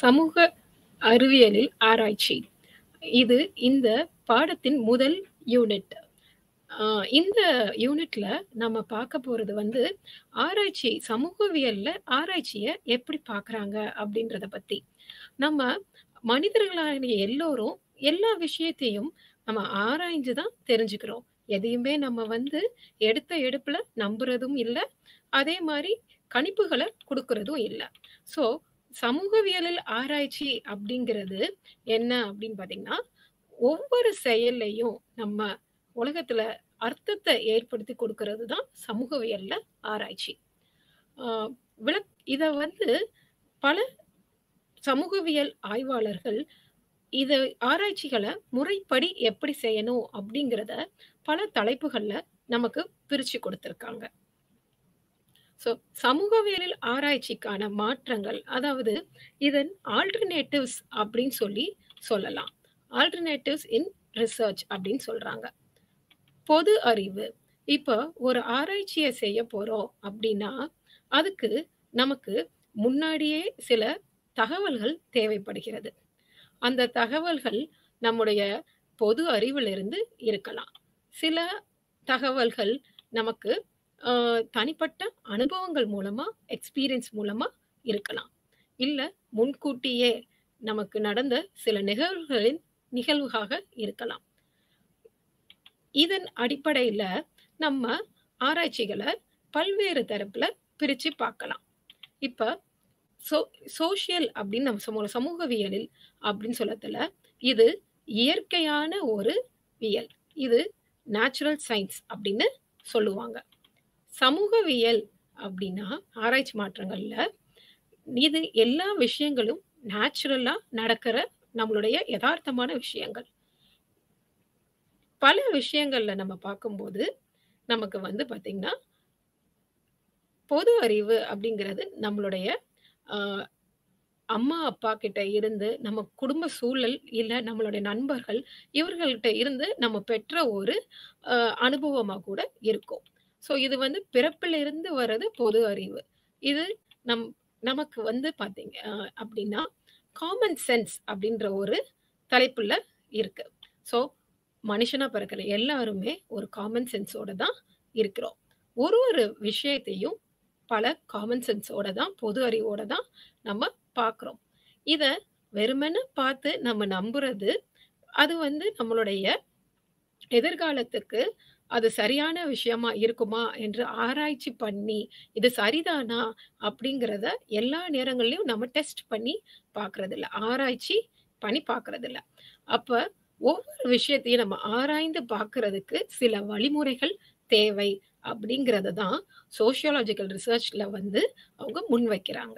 சமூக அறிவியலில் ஆராய்ச்சி. இது இந்த பாடத்தின் முதல் யூனிட். இந்த யூனிட்ல நம்ம பார்க்க போறது வந்து, ஆராய்ச்சி சமூகவியல்ல ஆராய்ச்சிய எப்படி பார்க்குறாங்க அப்படின்றத பத்தி. நம்ம மனிதர்களாகிய எல்லோரும் எல்லா விஷயத்தையும் நம்ம ஆராய்ஞ்சு தான் தெரிஞ்சுக்கிறோம். எதையுமே நம்ம வந்து எடுத்த எடுப்புல நம்புறதும் இல்ல. அதே மாரி கணிப்புகள குடுக்குறதும் இல்ல. ஸோ சமூகவியலில் ஆராய்ச்சி அப்படிங்கிறது என்ன அப்படின்னு பார்த்தீங்கன்னா, ஒவ்வொரு செயல்லயும் நம்ம உலகத்துல அர்த்தத்த ஏற்படுத்தி குடுக்குறது தான் சமூகவியல்ல ஆராய்ச்சி. ஆ இத வந்து பல சமூகவியல் ஆய்வாளர்கள் இத ஆராய்ச்சிகள முறைப்படி எப்படி செய்யணும் அப்படிங்கிறத பல தலைப்புகள்ல நமக்கு பிரிச்சு குடுத்திருக்காங்க. ஸோ சமூகவியலில் ஆராய்ச்சிக்கான மாற்றங்கள், அதாவது இதன் ஆல்டர்னேட்டிவ்ஸ் அப்படின்னு சொல்லலாம். ஆல்டர்னேட்டிவ்ஸ் இன் ரிசர்ச் அப்படின்னு சொல்றாங்க. பொது அறிவு. இப்ப ஒரு ஆராய்ச்சிய செய்ய போறோம் அப்படின்னா, அதுக்கு நமக்கு முன்னாடியே சில தகவல்கள் தேவைப்படுகிறது. அந்த தகவல்கள் நம்முடைய பொது அறிவிலிருந்து இருக்கலாம். சில தகவல்கள் நமக்கு தனிப்பட்ட அனுபவங்கள் மூலமா, எக்ஸ்பீரியன்ஸ் மூலமா இருக்கலாம். இல்ல முன்கூட்டியே நமக்கு நடந்த சில நிகழ்வுகாக இருக்கலாம். இதன் அடிப்படையில நம்ம ஆராய்ச்சிகள பல்வேறு தரப்புல பிரிச்சு பார்க்கலாம். இப்ப சோ சோசியல் அப்படின்னு நம்ம சமூகவியலில் அப்படின்னு சொல்லத்துல, இது இயற்கையான ஒரு வியல். இது நேச்சுரல் சயின்ஸ் அப்படின்னு சொல்லுவாங்க. சமூகவியல் அப்படின்னா, ஆராய்ச்சி மாற்றங்கள்ல இது எல்லா விஷயங்களும் நேச்சுரலா நடக்கிற நம்மளுடைய எதார்த்தமான விஷயங்கள். பல விஷயங்கள்ல நம்ம பார்க்கும்போது, நமக்கு வந்து பார்த்தீங்கன்னா, பொது அறிவு அப்படிங்கிறது நம்மளுடைய அ அம்மா, அப்பா கிட்ட இருந்து, நம்ம குடும்ப சூழல், இல்ல நம்மளுடைய நண்பர்கள், இவர்கள்ட்ட இருந்து நம்ம பெற்ற ஒரு அ அனுபவமா கூட இருக்கும். ஸோ இது வந்து பிறப்பிலிருந்து வர்றது பொது அறிவு. இது நம் நமக்கு வந்து பார்த்தீங்க அப்படின்னா, காமன் சென்ஸ் அப்படின்ற ஒரு தலைப்புல இருக்கு. ஸோ மனுஷனா பிறக்கிற எல்லாருமே ஒரு காமன் சென்ஸோட தான் இருக்கிறோம். ஒரு ஒரு விஷயத்தையும் பல காமன் சென்ஸோட தான், பொது அறிவோட தான் நம்ம பார்க்குறோம். இத வெறுமனே பார்த்து நம்ம நம்புறது, அது வந்து நம்மளுடைய எதிர்காலத்துக்கு அது சரியான விஷயமா இருக்குமா என்று ஆராய்ச்சி பண்ணி, இது சரிதானா அப்படிங்கிறத எல்லா நேரங்கள்லயும் நம்ம டெஸ்ட் பண்ணி பார்க்கிறதில்ல. ஆராய்ச்சி பண்ணி பார்க்கிறதில்ல. அப்ப ஒவ்வொரு விஷயத்தையும் நம்ம ஆராய்ந்து பார்க்கிறதுக்கு சில வழிமுறைகள் தேவை அப்படிங்கிறத தான் சோசியாலஜிக்கல் ரிசர்ச்ல வந்து அவங்க முன்வைக்கிறாங்க.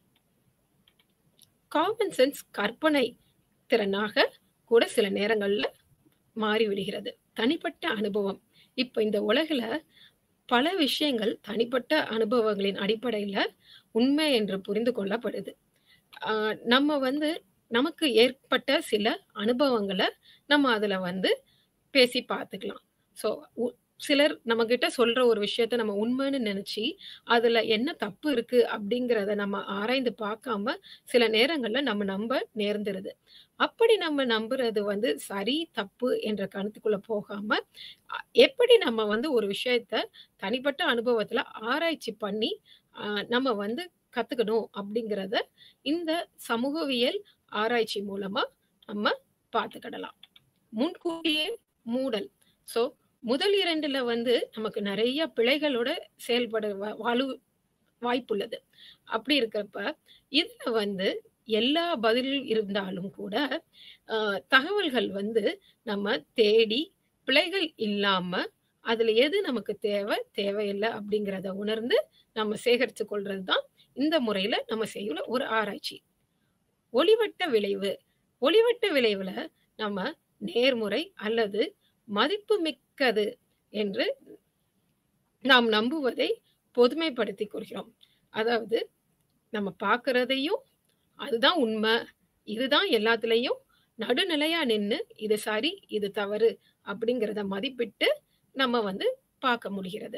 காமன் சென்ஸ் கற்பனை திறனாக கூட சில நேரங்கள்ல மாறிவிடுகிறது. தனிப்பட்ட அனுபவம். இப்ப இந்த உலகுல பல விஷயங்கள் தனிப்பட்ட அனுபவங்களின் அடிப்படையில உண்மை என்று புரிந்து கொள்ளப்படுது. ஆ நம்ம வந்து நமக்கு ஏற்பட்ட சில அனுபவங்கள நம்ம அதுல வந்து பேசி பார்த்துக்கலாம். ஸோ உ சிலர் நம்மகிட்ட சொல்ற ஒரு விஷயத்த நம்ம உண்மைன்னு நெனச்சு, அதுல என்ன தப்பு இருக்கு அப்படிங்கிறத நம்ம ஆராய்ந்து பார்க்காம, சில நேரங்கள்ல நம்ம நம்ப நேர்ந்துருது. அப்படி நம்ம நம்புறது வந்து சரி, தப்பு என்ற கருத்துக்குள்ள போகாம, அ எப்படி நம்ம வந்து ஒரு விஷயத்த தனிப்பட்ட அனுபவத்துல ஆராய்ச்சி பண்ணி, அ நம்ம வந்து கத்துக்கணும் அப்படிங்கிறத, இந்த சமூகவியல் ஆராய்ச்சி மூலமா நம்ம பார்த்துக்கிடலாம். முன்கூட்டியே மூடல். ஸோ முதல் 2ல வந்து நமக்கு நெறைய பிழைகளோட செயல்பட வாய்ப்புள்ளது. அப்படி இருக்கிறப்ப, இதுல வந்து எல்லா பதில் இருந்தாலும் கூட, அ தகவல்கள் வந்து நம்ம தேடி, பிழைகள் இல்லாம, அதுல எது நமக்கு தேவை, தேவையில்ல அப்படிங்கிறத உணர்ந்து, நம்ம சேகரித்துக் கொள்றது தான் இந்த முறையில நம்ம செய்யுற ஒரு ஆராய்ச்சி. ஒளிவட்ட விளைவு. ஒளிவட்ட விளைவுல நம்ம நேர்முறை அல்லது மதிப்புமிக்கது என்று நாம் நம்புவதை பொதுமைப்படுத்திக் கொள்கிறோம். அதாவது நம்ம பார்க்கிறதையும் அதுதான் உண்மை, இதுதான் எல்லாத்துலயும் நடுநிலையா நின்னு, இது சரி, இது தவறு அப்படிங்கிறத மதிப்பிட்டு நம்ம வந்து பார்க்க முடிகிறது.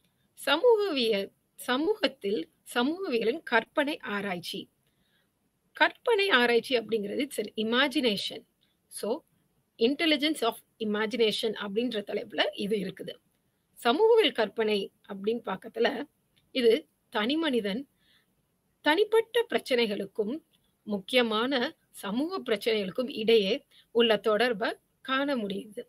சமூகவியல் சமூகத்தில் சமூகவியலின் கற்பனை ஆராய்ச்சி. கற்பனை ஆராய்ச்சி அப்படிங்கிறது it's an imagination. So intelligence of imagination அப்படின்ற தலைப்புல இது இருக்குது. சமூகவியல் கற்பனை அப்படின்னு பார்க்கறதுல இது தனிமனிதன் தனிப்பட்ட பிரச்சனைகளுக்கும் முக்கியமான சமூக பிரச்சனைகளுக்கும் இடையே உள்ள தொடர்பை காண முடியுது.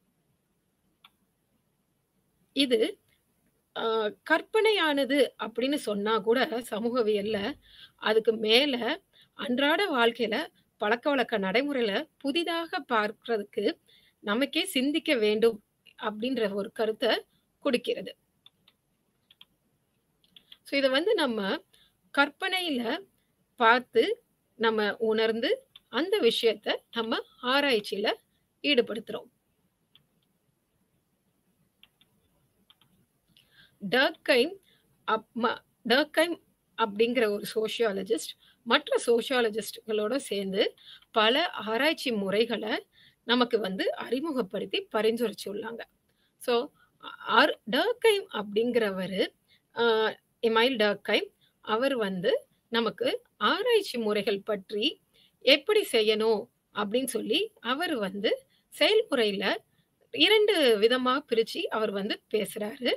இது கற்பனையானது அப்படின்னு சொன்னா கூட சமூகவியல்ல அதுக்கு மேல அன்றாட வாழ்க்கையில பழக்கவழக்க நடைமுறையில புதிதாக பார்க்கிறதுக்கு நமக்கே சிந்திக்க வேண்டும் அப்படின்ற ஒரு கருத்தை கொடுக்கிறது. ஸோ இதை வந்து நம்ம கற்பனையில பார்த்து நம்ம உணர்ந்து அந்த விஷயத்த நம்ம ஆராய்ச்சியில ஈடுபடுத்துறோம். டர்க்கைம் அப்படிங்கிற ஒரு சோசியாலஜிஸ்ட் மற்ற சோசியாலஜிஸ்ட்களோட சேர்ந்து பல ஆராய்ச்சி முறைகளை நமக்கு வந்து அறிமுகப்படுத்தி பரிந்துரைச்சுள்ளாங்க. ஸோ டர்க்கைம் அப்படிங்கிறவர் எமைல் டர்க்கைம் அவர் வந்து நமக்கு ஆராய்ச்சி முறைகள் பற்றி எப்படி செய்யணும் அப்படின்னு சொல்லி அவர் வந்து செயல்முறையில 2 விதமா பிரிச்சு அவர் வந்து பேசுறாரு.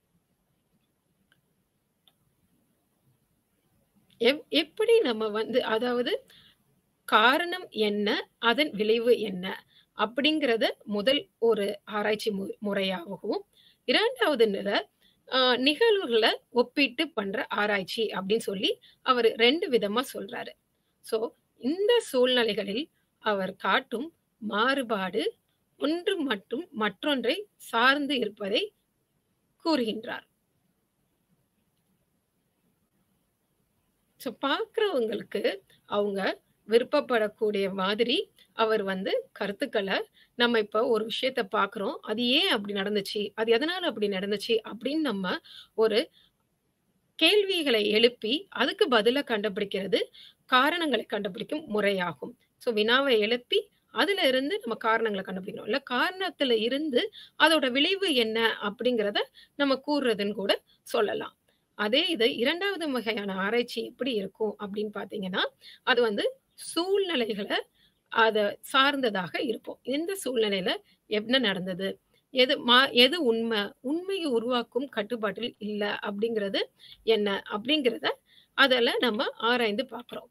எப்படி நம்ம வந்து அதாவது காரணம் என்ன, அதன் விளைவு என்ன அப்படிங்கிறத முதல் ஒரு ஆராய்ச்சி முறையாகவும், 2வது நிகழ்வுகளை ஒப்பிட்டு பண்ற ஆராய்ச்சி அப்படின்னு சொல்லி அவர் 2 விதமா சொல்றாரு. ஸோ இந்த சூழ்நிலைகளில் அவர் காட்டும் மாறுபாடு ஒன்று மட்டும் மற்றொன்றை சார்ந்து இருப்பதை கூறுகின்றார். ஸோ பார்க்குறவங்களுக்கு அவங்க விருப்பப்படக்கூடிய மாதிரி அவர் வந்து கருத்துக்களை நம்ம இப்போ ஒரு விஷயத்த பார்க்குறோம். அது ஏன் அப்படி நடந்துச்சு? அது எதனால அப்படி நடந்துச்சு? அப்படின்னு நம்ம ஒரு கேள்விகளை எழுப்பி அதுக்கு பதில கண்டுபிடிக்கிறது காரணங்களை கண்டுபிடிக்கும் முறையாகும். ஸோ வினாவை எழுப்பி அதுல இருந்து நம்ம காரணங்களை கண்டுபிடிக்கணும். இல்ல காரணத்துல இருந்து அதோட விளைவு என்ன அப்படிங்கிறத நம்ம கூறுறதுன்னு கூட சொல்லலாம். அதே இது 2வது வகையான ஆராய்ச்சி எப்படி இருக்கும் அப்படின்னு பார்த்தீங்கன்னா, அது வந்து சூழ்நிலைகளை அத சார்ந்ததாக இருக்கும். எந்த சூழ்நிலையில என்ன நடந்தது? எது உண்மை? உண்மையை உருவாக்கும் கட்டுப்பாட்டில் இல்ல அப்படிங்கிறது என்ன? அப்படிங்கிறத அதுல நம்ம ஆராய்ந்து பார்க்கிறோம்.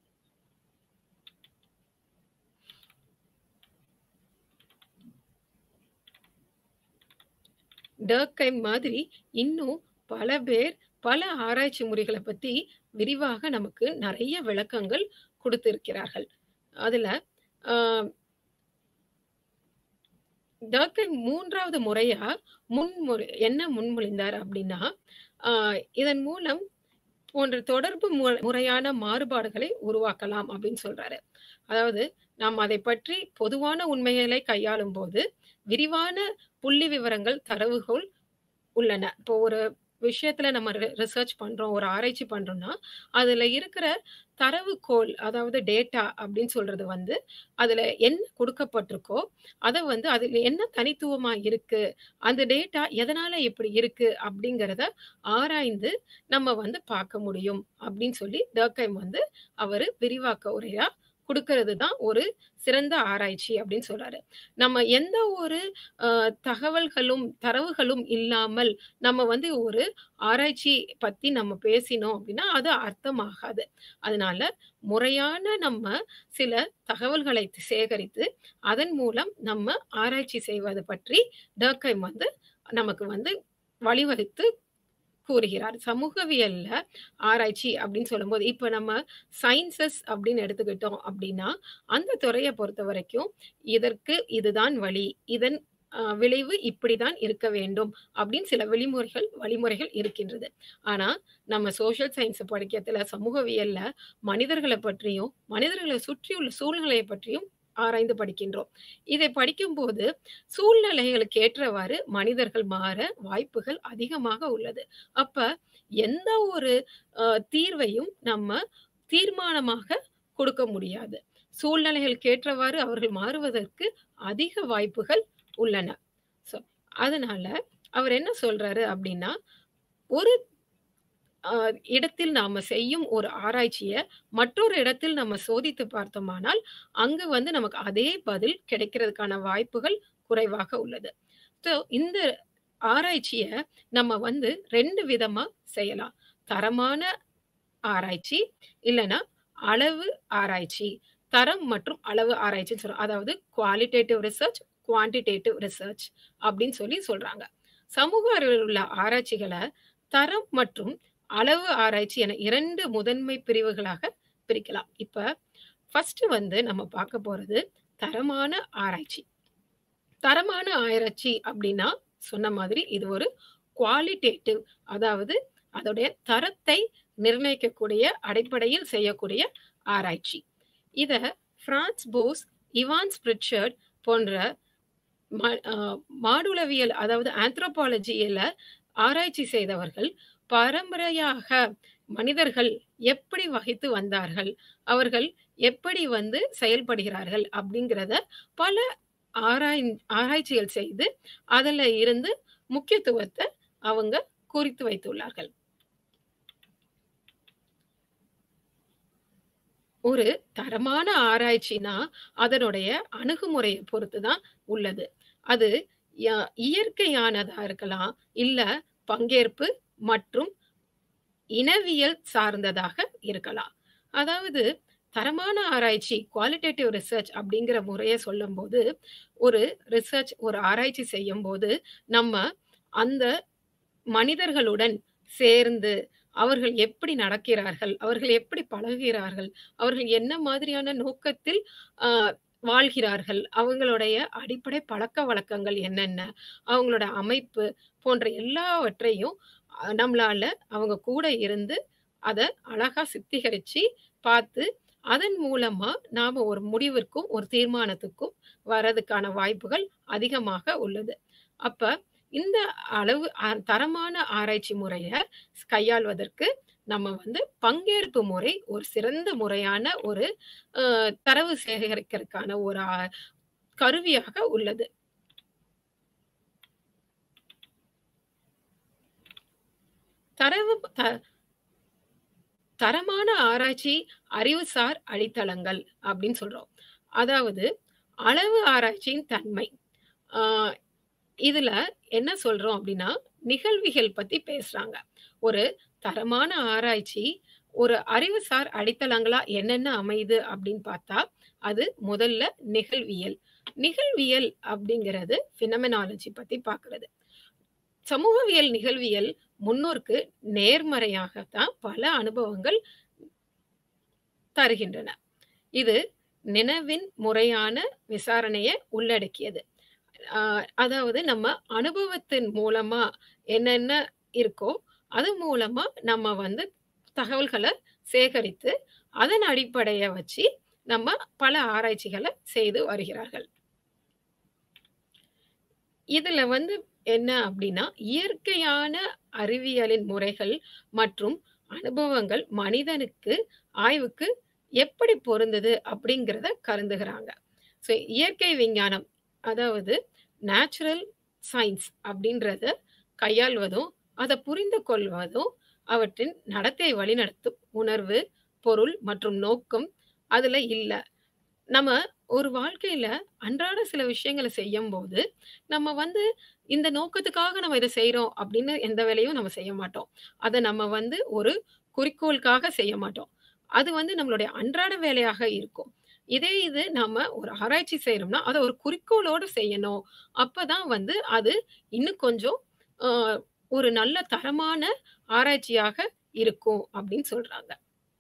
டர்க்கைம் மாதிரி இன்னும் பல பேர் பல ஆராய்ச்சி முறைகளை பத்தி விரிவாக நமக்கு நிறைய விளக்கங்கள் கொடுத்திருக்கிறார்கள். அதுல டர்க்கைம் 3வது முறையா என்ன முன்மொழிந்தார் அப்படின்னா, இதன் மூலம் போன்ற தொடர்பு முறையான மாறுபாடுகளை உருவாக்கலாம் அப்படின்னு சொல்றாரு. அதாவது நாம் அதை பற்றி பொதுவான உண்மைகளை கையாளும் போது விரிவான புள்ளி விவரங்கள் தரவுகள் உள்ளன. இப்போ ஒரு விஷயத்துல நம்ம ரிசர்ச் பண்றோம், ஒரு ஆராய்ச்சி பண்றோம்னா அதுல இருக்கிற தரவுகோல் அதாவது டேட்டா அப்படின்னு சொல்றது வந்து அதுல என்ன கொடுக்கப்பட்டிருக்கோ அதை வந்து அதுல என்ன தனித்துவமா இருக்கு, அந்த டேட்டா எதனால இப்படி இருக்கு அப்படிங்கிறத ஆராய்ந்து நம்ம வந்து பார்க்க முடியும் அப்படின்னு சொல்லி டர்க்கைம் வந்து அவரு விரிவாக்க உரையா கொடுக்கிறது தான் ஒரு சிறந்த ஆராய்ச்சி அப்படின்னு சொல்றாரு. நம்ம எந்த ஒரு தரவுகளும் இல்லாமல் நம்ம வந்து ஒரு ஆராய்ச்சி பத்தி நம்ம பேசினோம் அப்படின்னா அது அர்த்தமாகாது. அதனால முறையான நம்ம சில தகவல்களை சேகரித்து அதன் மூலம் நம்ம ஆராய்ச்சி செய்வது பற்றி டர்க்கைம் வந்து நமக்கு வந்து வழிவகுத்து கூறுகிறார். சமூகவியல்ல ஆராய்ச்சி அப்படின்னு சொல்லும்போது இப்ப நம்ம சயின்சஸ் அப்படின்னு எடுத்துக்கிட்டோம் அப்படின்னா அந்த துறையை பொறுத்த வரைக்கும் இதற்கு இதுதான் வழி, இதன் விளைவு இப்படிதான் இருக்க வேண்டும் அப்படின்னு சில வழிமுறைகள் இருக்கின்றது. ஆனா நம்ம சோசியல் சயின்ஸ் படிக்கிறதுல சமூகவியல்ல மனிதர்களை பற்றியும் மனிதர்களை சுற்றியுள்ள சூழ்நிலையை பற்றியும் ஆராய்ந்து படிக்கின்றோம். இதை படிக்கும்போது சூழ்நிலைகளுக்கு ஏற்றவாறு மனிதர்கள் மாற வாய்ப்புகள் அதிகமாக உள்ளது. அப்ப எந்த ஒரு தீர்வையும் நம்ம தீர்மானமாக கொடுக்க முடியாது. சூழ்நிலைகளுக்கு ஏற்றவாறு அவர்கள் மாறுவதற்கு அதிக வாய்ப்புகள் உள்ளன. ஸோ அதனால அவர் என்ன சொல்றாரு அப்படின்னா, ஒரு அ இடத்தில் நாம செய்யும் ஒரு ஆராய்ச்சிய மற்றொரு இடத்தில் நம்ம சோதித்து பார்த்தோமானால், அங்கு வந்து நமக்கு அதே பதில் கிடைக்கிறதுக்கான வாய்ப்புகள் குறைவாக உள்ளது. ஸோ இந்த ஆராய்ச்சிய நம்ம வந்து 2 விதமா செய்யலாம். தரமான ஆராய்ச்சி, இல்லன்னா அளவு ஆராய்ச்சி. தரம் மற்றும் அளவு ஆராய்ச்சின்னு சொல்றோம். அதாவது குவாலிட்டேட்டிவ் ரிசர்ச், குவான்டிடேட்டிவ் ரிசர்ச் அப்படின்னு சொல்றாங்க. சமூக அறிவியல் உள்ள ஆராய்ச்சிகள தரம் மற்றும் அளவு ஆராய்ச்சி என 2 முதன்மை பிரிவுகளாக பிரிக்கலாம். இப்ப ஃபர்ஸ்ட் வந்து நம்ம பார்க்க போறது தரமான ஆராய்ச்சி. தரமான ஆராய்ச்சி அப்படின்னா, சொன்ன மாதிரி இது ஒரு குவாலிட்டேட்டிவ், அதாவது அதோடைய தரத்தை நிர்ணயிக்கக்கூடிய அடிப்படையில் செய்யக்கூடிய ஆராய்ச்சி. இத பிரான்ஸ் போஸ், இவான்ஸ் பிரிட்சர்ட் போன்ற ம அ மானுடவியல் அதாவது ஆந்த்ரோபாலஜியில ஆராய்ச்சி செய்தவர்கள், பரம்பரையாக மனிதர்கள் எப்படி வகித்து வந்தார்கள், அவர்கள் எப்படி வந்து செயல்படுகிறார்கள் அப்படிங்கிறத பல ஆராய் ஆராய்ச்சிகள் செய்து, அதுல இருந்து முக்கியத்துவத்த அவங்க குறித்து வைத்துள்ளார்கள். ஒரு தரமான ஆராய்ச்சினா, அதனுடைய அணுகுமுறைய பொறுத்து தான் உள்ளது. அது ய இயற்கையானதா இருக்கலாம், இல்ல பங்கேற்பு மற்றும் இனவியல் சார்ந்ததாக இருக்கலாம். அதாவது தரமான ஆராய்ச்சி குவாலிட்டேட்டிவ் ரிசர்ச் அப்படிங்கிற முறைய சொல்லும்போது, ஒரு ரிசர்ச் ஒரு ஆராய்ச்சி செய்யும்போது, நம்ம அந்த மனிதர்களுடன் சேர்ந்து அவர்கள் எப்படி நடக்கிறார்கள்? அவர்கள் எப்படி பழகுகிறார்கள்? அவர்கள் என்ன மாதிரியான நோக்கத்தில் அ வாழ்கிறார்கள்? அவங்களுடைய அடிப்படை பழக்கவழக்கங்கள் என்னென்ன? அவங்களோட அமைப்பு போன்ற எல்லாவற்றையும் நம்மளால அவங்க கூட இருந்து அத அழகா சித்தரிச்சு பார்த்து, அதன் மூலமா நாம ஒரு முடிவிற்கும், ஒரு தீர்மானத்துக்கும் வரதுக்கான வாய்ப்புகள் அதிகமாக உள்ளது. அப்ப இந்த அளவு தரமான ஆராய்ச்சி முறைய கையாள்வதற்கு நம்ம வந்து பங்கேற்பு முறை ஒரு சிறந்த முறையான ஒரு அ தரவு சேகரிக்கிறதுக்கான ஒரு கருவியாக உள்ளது. தரவு த தரமான ஆராய்ச்சி அறிவுசார் அடித்தளங்கள் அப்படின்னு சொல்றோம். அதாவது அளவு ஆராய்ச்சியின் தன்மை. ஆ இதுல என்ன சொல்றோம் அப்படின்னா, நிகழ்விகள் பத்தி பேசுறாங்க. ஒரு தரமான ஆராய்ச்சி, ஒரு அறிவுசார் அடித்தளங்களா என்னென்ன அமையுது அப்படின்னு பார்த்தா, அது முதல்ல நிகழ்வியல். நிகழ்வியல் அப்படிங்கிறது பினோமெனாலஜி பத்தி பார்க்கிறது. சமூகவியல் நிகழ்வியல் முன்னோர்க்கு நேர்மறையாகத்தான் பல அனுபவங்கள் தருகின்றன. இது நினைவின் முறையான விசாரணைய உள்ளடக்கியது. அ அதாவது நம்ம அனுபவத்தின் மூலமா என்னென்ன இருக்கோ, அது மூலமா நம்ம வந்து தகவல்கள சேகரித்து, அதன் அடிப்படைய வச்சு நம்ம பல ஆராய்ச்சிகள செய்து வருகிறார்கள். இதுல வந்து என்ன அப்டின்னா, இயற்கையான அறிவியலின் முறைகள் மற்றும் அனுபவங்கள் மனிதனுக்கு ஆய்வுக்கு எப்படி பொருந்துது அப்படிங்கிறத கருதுகிறாங்க. ஸோ இயற்கை விஞ்ஞானம், அதாவது நேச்சுரல் சயன்ஸ் அப்படின்றத கையாள்வதும், அத புரிந்து கொள்வதும், அவற்றின் நடத்தை வழிநடத்தும் உணர்வு, பொருள் மற்றும் நோக்கம் அதுல இல்ல. நம்ம ஒரு வாழ்க்கையில அன்றாட சில விஷயங்கள செய்யும்போது, நம்ம வந்து இந்த நோக்கத்துக்காக நம்ம இத செய்றோம் அப்படின்னு எந்த வேலையும் நம்ம செய்ய மாட்டோம். அத நம்ம வந்து ஒரு குறிக்கோளுக்காக செய்ய மாட்டோம். அது வந்து நம்மளுடைய அன்றாட வேலையாக இருக்கும். இதே இது நம்ம ஒரு ஆராய்ச்சி செய்றோம்னா, அத ஒரு குறிக்கோளோட செய்யணும். அப்பதான் வந்து அது இன்னும் கொஞ்சம் அ ஒரு நல்ல தரமான ஆராய்ச்சியாக இருக்கும் அப்படின்னு சொல்றாங்க.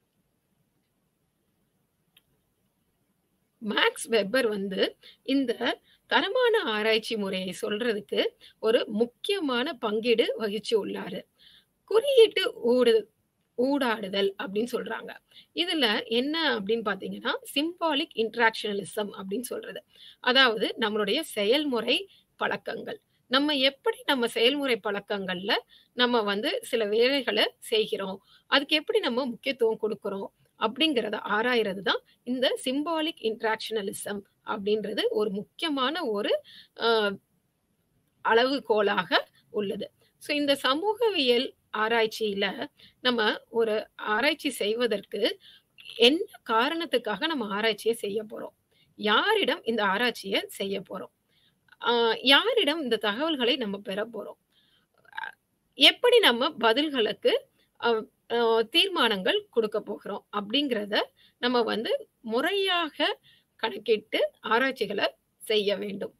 மேக்ஸ் வெப்பர் வந்து இந்த தரமான ஆராய்ச்சி முறையை சொல்றதுக்கு ஒரு முக்கியமான பங்கீடு வகிச்சு உள்ளாரு. குறியீட்டு ஊடாடுதல் அப்படின்னு சொல்றாங்க. இதுல என்ன அப்படின்னு பார்த்தீங்கன்னா, சிம்பாலிக் இன்டராக்ஷனலிசம் அப்படின்னு சொல்றது. அதாவது நம்மளுடைய செயல்முறை பழக்கங்கள். நம்ம எப்படி நம்ம செயல்முறை பழக்கங்கள்ல நம்ம வந்து சில வேலைகள செய்கிறோம். அதுக்கு எப்படி நம்ம முக்கியத்துவம் குடுக்குறோம் அப்படிங்கிறத ஆராய்றது தான் இந்த சிம்பாலிக் இன்டராக்ஷனலிசம் அப்படின்றது ஒரு முக்கியமான ஒரு அ அளவுகோலாக உள்ளது. ஸோ இந்த சமூகவியல் ஆராய்ச்சியில நம்ம ஒரு ஆராய்ச்சி செய்வதற்கு என்ன காரணத்துக்காக நம்ம ஆராய்ச்சிய செய்ய போறோம்? யாரிடம் இந்த ஆராய்ச்சிய செய்ய போறோம்? ஆ யாரிடம் இந்த தகவல்களை நம்ம பெறப் போறோம்? எப்படி நம்ம பதில்களுக்கு அ அ தீர்மானங்கள் குடுக்கப் போகிறோம்? அப்படிங்கிறத நம்ம வந்து முறையாக கணக்கிட்டு ஆராய்ச்சிகள செய்ய வேண்டும்.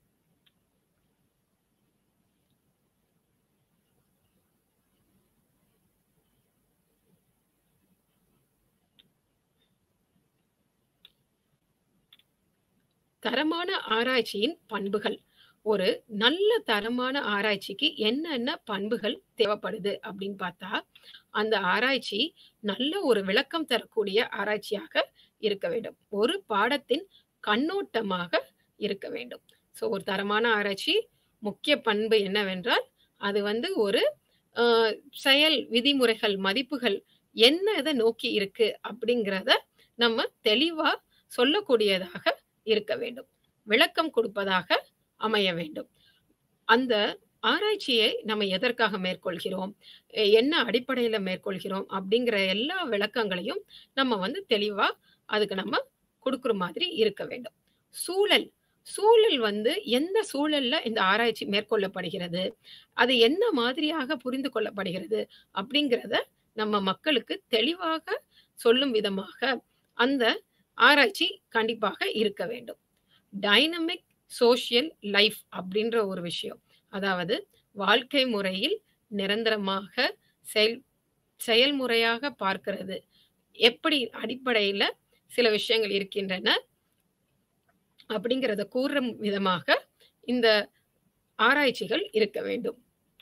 தரமான ஆராய்ச்சியின் பண்புகள். ஒரு நல்ல தரமான ஆராய்ச்சிக்கு என்னென்ன பண்புகள் தேவைப்படுது அப்படின்னு பார்த்தா, அந்த ஆராய்ச்சி நல்ல ஒரு விளக்கம் தரக்கூடிய ஆராய்ச்சியாக இருக்க வேண்டும். ஒரு பாடத்தின் கண்ணோட்டமாக இருக்க வேண்டும். ஸோ ஒரு தரமான ஆராய்ச்சி முக்கிய பண்பு என்னவென்றால், அது வந்து ஒரு அ செயல் விதிமுறைகள், மதிப்புகள் என்ன இத நோக்கி இருக்கு அப்படிங்கிறத நம்ம தெளிவா சொல்லக்கூடியதாக இருக்க வேண்டும். விளக்கம் கொடுப்பதாக அமைய வேண்டும். அந்த ஆராய்ச்சியை நம்ம எதற்காக மேற்கொள்கிறோம்? என்ன அடிப்படையில மேற்கொள்கிறோம்? அப்படிங்கிற எல்லா விளக்கங்களையும் நம்ம வந்து தெளிவா அதுக்கு நம்ம குடுக்குற மாதிரி இருக்க வேண்டும். சூழல். சூழல் வந்து எந்த சூழல்ல இந்த ஆராய்ச்சி மேற்கொள்ளப்படுகிறது? அது என்ன மாதிரியாக புரிந்து கொள்ளப்படுகிறது? அப்படிங்கிறத நம்ம மக்களுக்கு தெளிவாக சொல்லும் விதமாக அந்த ஆராய்ச்சி கண்டிப்பாக இருக்க வேண்டும். டைனமிக் சோசியல் லைஃப் அப்படின்ற ஒரு விஷயம். அதாவது வாழ்க்கை முறையில் நிரந்தரமாக செயல் செயல்முறையாக பார்க்கிறது. எப்படி அடிப்படையில சில விஷயங்கள் இருக்கின்றன அப்படிங்கிறத கூறும் விதமாக இந்த ஆராய்ச்சிகள் இருக்க வேண்டும்.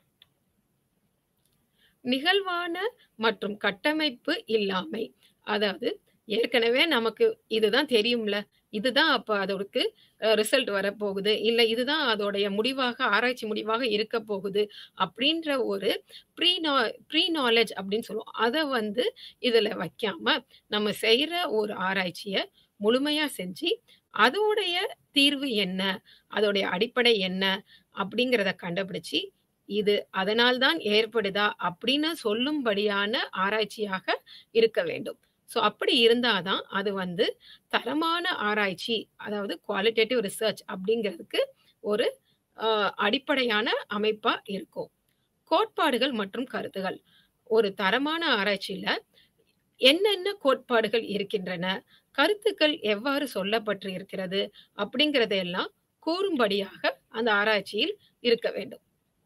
நிகழ்வான மற்றும் கட்டமைப்பு இல்லாமை. அதாவது ஏற்கனவே நமக்கு இதுதான் தெரியும்ல. இதுதான் அப்ப அதற்கு ரிசல்ட் வரப்போகுது. இல்ல இதுதான் அதோடைய முடிவாக ஆராய்ச்சி முடிவாக இருக்க போகுது. அப்படின்ற ஒரு ப்ரீ நா ப்ரீ நாலெட்ஜ் அப்படின்னு சொல்லுவோம். அத வந்து இதுல வைக்காம, நம்ம செய்ற ஒரு ஆராய்ச்சிய முழுமையா செஞ்சு, அதோடைய தீர்வு என்ன? அதோடைய அடிப்படை என்ன? அப்படிங்கிறத கண்டுபிடிச்சு, இது அதனால் தான் ஏற்படுதா? அப்படின்னு சொல்லும்படியான ஆராய்ச்சியாக இருக்க வேண்டும். ஸோ அப்படி இருந்தா தான் அது வந்து தரமான ஆராய்ச்சி, அதாவது குவாலிட்டேட்டிவ் ரிசர்ச் அப்படிங்கிறதுக்கு ஒரு அ அடிப்படையான அமைப்பா இருக்கும். கோட்பாடுகள் மற்றும் கருத்துகள். ஒரு தரமான ஆராய்ச்சியில என்னென்ன கோட்பாடுகள் இருக்கின்றன? கருத்துக்கள் எவ்வாறு சொல்லப்பட்டு இருக்கிறது? அப்படிங்கிறதையெல்லாம் கூறும்படியாக அந்த ஆராய்ச்சியில் இருக்க வேண்டும்.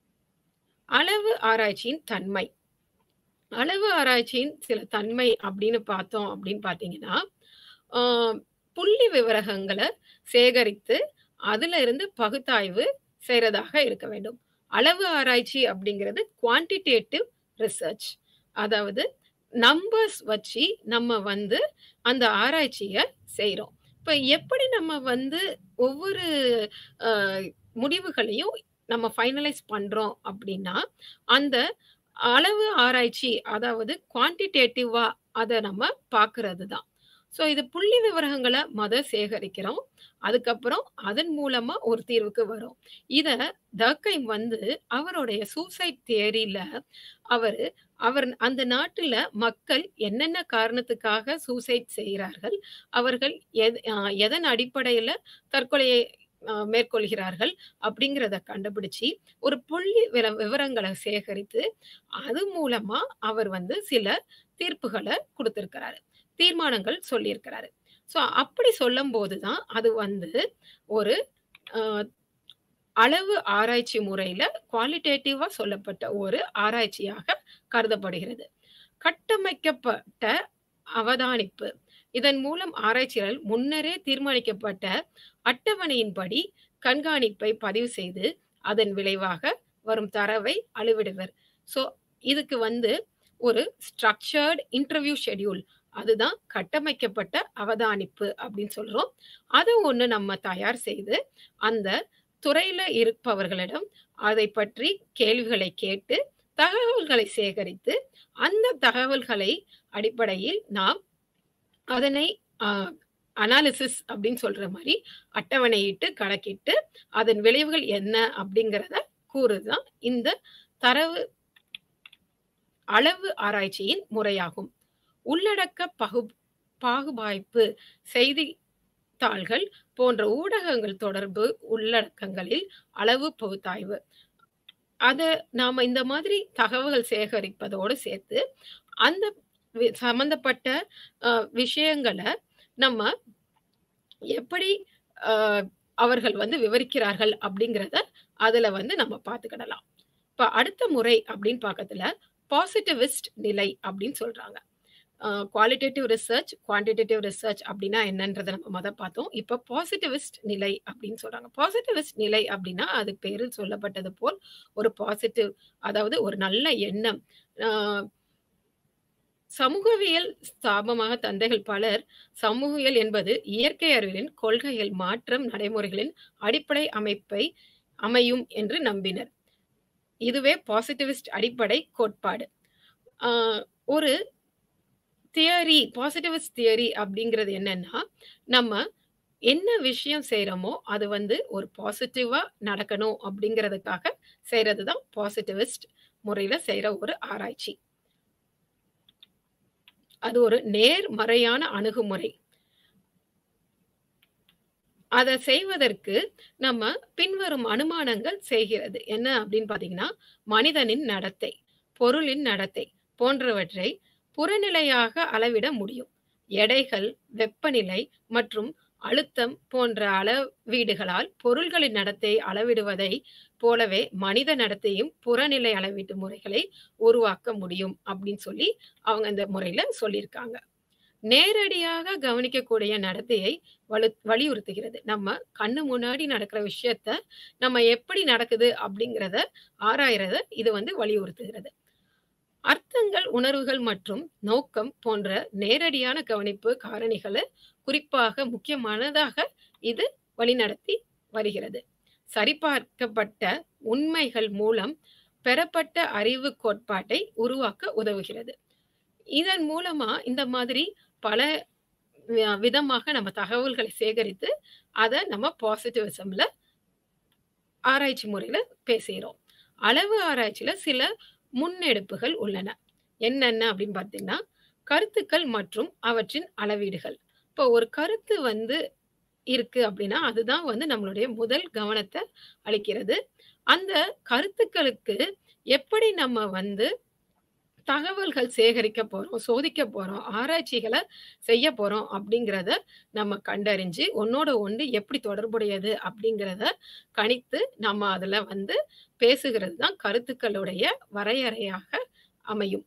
அளவு ஆராய்ச்சியின் தன்மை. அளவு ஆராய்ச்சியின் சில தன்மை அப்படின்னு பார்த்தோம் அப்படின்னு பார்த்தீங்கன்னா, ஆ புள்ளி விவரங்கள சேகரித்து, அதுல இருந்து பகுத்தாய்வு செய்றதாக இருக்க வேண்டும். அளவு ஆராய்ச்சி அப்படிங்கிறது குவான்டிடேட்டிவ் ரிசர்ச். அதாவது நம்பர்ஸ் வச்சு நம்ம வந்து அந்த ஆராய்ச்சிய செய்றோம். இப்ப எப்படி நம்ம வந்து ஒவ்வொரு அ முடிவுகளையும் நம்ம ஃபைனலைஸ் பண்றோம் அப்படின்னா, அந்த அளவு ஆராய்ச்சி அதாவது குவான்டிடேட்டிவா அத நம்ம பார்க்கிறது தான். ஸோ இது புள்ளி விவரங்கள சேகரிக்கிறோம். அதுக்கப்புறம் அதன் மூலமா ஒரு தீர்வுக்கு வரோம். இத டர்க்கைம் வந்து அவருடைய சூசைட் தியரில அவரு அவர் அந்த நாட்டுல மக்கள் என்னென்ன காரணத்துக்காக சூசைட் செய்கிறார்கள்? அவர்கள் எதன் அடிப்படையில தற்கொலையை மேற்கொள்கிறார்கள்? அப்படிங்கிறத கண்டுபிடிச்சு, ஒரு புள்ளி விவரங்கள சேகரித்து, அது மூலமா அவர் வந்து சில தீர்ப்புகள குடுத்திருக்கிறாரு. தீர்மானங்கள் சொல்லியிருக்கிறாரு. ஸோ அப்படி சொல்லும்போது தான் அது வந்து ஒரு அ அளவு ஆராய்ச்சி முறையில குவாலிட்டேட்டிவா சொல்லப்பட்ட ஒரு ஆராய்ச்சியாக கருதப்படுகிறது. கட்டமைக்கப்பட்ட அவதானிப்பு. இதன் மூலம் ஆராய்ச்சியாளர் முன்னரே தீர்மானிக்கப்பட்ட அட்டவணையின்படி கண்காணிப்பை பதிவு செய்து, அதன் விளைவாக வரும் தரவை அளவிடுவர். ஸோ இதுக்கு வந்து ஒரு ஸ்ட்ரக்சர்ட் இன்டர்வியூ ஷெட்யூல் அதுதான் கட்டமைக்கப்பட்ட அவதானிப்பு அப்படின்னு சொல்றோம். அது ஒண்ணு நம்ம தயார் செய்து, அந்த துறையில இருப்பவர்களிடம் அதைப் பற்றி கேள்விகளை கேட்டு, தகவல்களை சேகரித்து, அந்த தகவல்களை அடிப்படையில் நாம் அதனை அ அனாலிசிஸ் அப்படின்னு சொல்ற மாரி அட்டவணையிட்டு, கணக்கிட்டு, அதன் விளைவுகள் என்ன அப்படிங்கிறத கூறுது தான் இந்த தரவு அளவு ஆராய்ச்சியின் முறையாகும். உள்ளடக்க பாகுபாய்ப்பு செய்தித்தாள்கள் போன்ற ஊடகங்கள் தொடர்பு உள்ளடக்கங்களில் அளவு பகுத்தாய்வு. அத நாம இந்த மாதிரி தகவல்கள் சேகரிப்பதோடு சேர்த்து, அந்த சம்மந்தப்பட்ட விஷயங்கள நம்ம எப்படி அ அவர்கள் வந்து விவரிக்கிறார்கள் அப்படிங்கிறத அதுல வந்து நம்ம பார்த்துக்கிடலாம். இப்ப அடுத்த முறை அப்படின்னு பார்க்கறதுல பாசிட்டிவிஸ்ட் நிலை அப்படின்னு சொல்றாங்க. குவாலிட்டேட்டிவ் ரிசர்ச், குவான்டிடேட்டிவ் ரிசர்ச் அப்படின்னா என்னன்றத நம்ம பார்த்தோம். இப்ப பாசிட்டிவிஸ்ட் நிலை அப்படின்னு சொல்றாங்க. பாசிட்டிவிஸ்ட் நிலை அப்படின்னா அது பேரில் சொல்லப்பட்டது போல் ஒரு பாசிட்டிவ், அதாவது ஒரு நல்ல எண்ணம். அ சமூகவியல் ஸ்தாபமாக தந்தைகள் பலர் சமூகவியல் என்பது இயற்கை அறிவியலின் கொள்கைகள் மாற்றம் நடைமுறைகளின் அடிப்படை அமையும் என்று நம்பினர். இதுவே பாசிட்டிவிஸ்ட் அடிப்படை கோட்பாடு. ஒரு பாசிட்டிவிஸ்ட் தியரி அப்படிங்கிறது என்னன்னா, நம்ம என்ன விஷயம் செய்றோமோ அது வந்து ஒரு பாசிட்டிவா நடக்கணும் அப்படிங்கிறதுக்காக செய்றது தான் பாசிட்டிவிஸ்ட் முறையில செய்ற ஒரு ஆராய்ச்சி. அது ஒரு நேர்மறையான அணுகுமுறை. அத செய்வதற்கு நம்ம பின்வரும் அனுமானங்கள் செய்கிறது. என்ன அப்படின்னு பார்த்தீங்கன்னா, மனிதனின் நடத்தை, பொருளின் நடத்தை போன்றவற்றை புறநிலையாக அளவிட முடியும். எடைகள், வெப்பநிலை மற்றும் அழுத்தம் போன்ற அளவீடுகளால் பொருள்களின் நடத்தையை அளவிடுவதை போலவே மனித நடத்தையும் புறநிலை அளவீட்டு முறைகளை உருவாக்க முடியும் அப்படின்னு சொல்லி அவங்க இந்த முறையில சொல்லியிருக்காங்க. நேரடியாக கவனிக்கக்கூடிய நடத்தையை வலியுறுத்துகிறது. நம்ம கண்ணு முன்னாடி நடக்கிற விஷயத்த நம்ம எப்படி நடக்குது அப்படிங்கிறத ஆராயறத இது வந்து வலியுறுத்துகிறது. அர்த்தங்கள், உணர்வுகள் மற்றும் நோக்கம் போன்ற நேரடியான கவனிப்பு காரணிகளை குறிப்பாக முக்கியமானதாக இது வழிநடத்தி வருகிறது. சரிபார்க்கப்பட்ட உண்மைகள் மூலம் பெறப்பட்ட அறிவு கோட்பாட்டை உருவாக்க உதவுகிறது. இதன் மூலமா இந்த மாதிரி பல விதமாக நம்ம தகவல்களை சேகரித்து அத நம்ம பாசிட்டிவிசம்ல ஆராய்ச்சி முறையில பேசுகிறோம். அளவு ஆராய்ச்சியில சில முன்னெடுப்புகள் உள்ளன. என்னென்ன அப்படின்னு பார்த்தீங்கன்னா, கருத்துக்கள் மற்றும் அவற்றின் அளவீடுகள். இப்போ ஒரு கருத்து வந்து இருக்கு அப்படின்னா, அதுதான் வந்து நம்மளுடைய முதல் கவனத்த அளிக்கிறது. அந்த கருத்துக்களுக்கு எப்படி நம்ம வந்து தகவல்கள் சேகரிக்க போறோம், சோதிக்க போறோம், ஆராய்ச்சிகள செய்ய போறோம் அப்படிங்கிறத நம்ம கண்டறிஞ்சு, ஒண்ணோட ஒண்ணு எப்படி தொடர்புடையது அப்படிங்கிறத கணித்து, நம்ம அதுல வந்து பேசுகிறது தான் கருத்துக்களுடைய வரையறையாக அமையும்.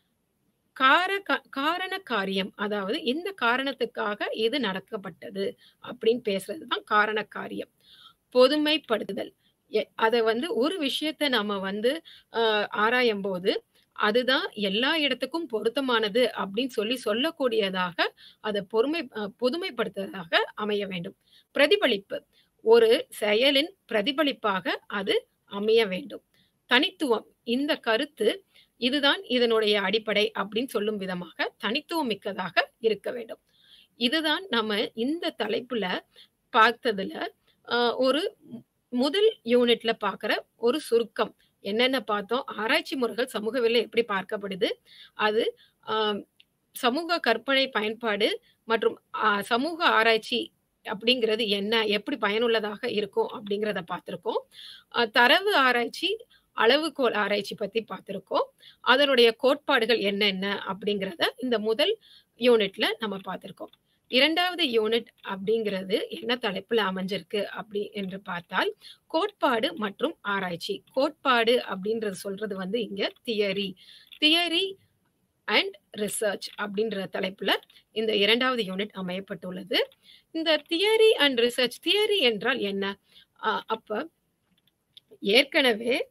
காரண காரியம், அதாவது இந்த காரணத்துக்காக இது நடக்கப்பட்டது அப்படின்னு பேசுறது தான் காரண காரியம். பொதுமைப்படுத்துதல். அத வந்து ஒரு விஷயத்த நம்ம வந்து ஆராயும்போது, அதுதான் எல்லா இடத்துக்கும் பொருத்தமானது அப்படின்னு சொல்லக்கூடியதாக அத பொதுமைப்படுத்துவதாக அமைய வேண்டும். பிரதிபலிப்பு. ஒரு செயலின் பிரதிபலிப்பாக அது அமைய வேண்டும். தனித்துவம். இந்த கருத்து இதுதான் இதனுடைய அடிப்படை அப்படின்னு சொல்லும் விதமாக தனித்துவம் மிக்கதாக இருக்க வேண்டும். இதுதான் நம்ம இந்த தலைப்புல பார்த்ததுல ஒரு முதல் யூனிட்ல பார்க்கிற ஒரு சுருக்கம். என்னென்ன பார்த்தோம்? ஆராய்ச்சி முறைகள் சமூகவியல்ல எப்படி பார்க்கப்படுது? அது அ சமூக கற்பனை பயன்பாடு மற்றும் சமூக ஆராய்ச்சி அப்படிங்கிறது என்ன? எப்படி பயனுள்ளதாக இருக்கும்? அப்படிங்கிறத பார்த்திருக்கோம். தரவு ஆராய்ச்சி, அளவுகோல் ஆராய்ச்சி பத்தி பார்த்திருக்கோம். அதனுடைய கோட்பாடுகள் என்னென்ன? அப்படிங்கிறத இந்த முதல் யூனிட்ல நம்ம பார்த்திருக்கோம். 2வது யூனிட் அப்படிங்கிறது என்ன தலைப்புல அமைஞ்சிருக்கு அப்படி என்று பார்த்தால், கோட்பாடு மற்றும் ஆராய்ச்சி. கோட்பாடு அப்படின்றது சொல்றது வந்து இங்க தியரி அண்ட் ரிசர்ச் அப்படின்ற தலைப்புல இந்த 2வது யூனிட் அமையப்பட்டுள்ளது. இந்த தியரி அண்ட் ரிசர்ச், தியரி என்றால் என்ன? அப்ப ஏற்கனவே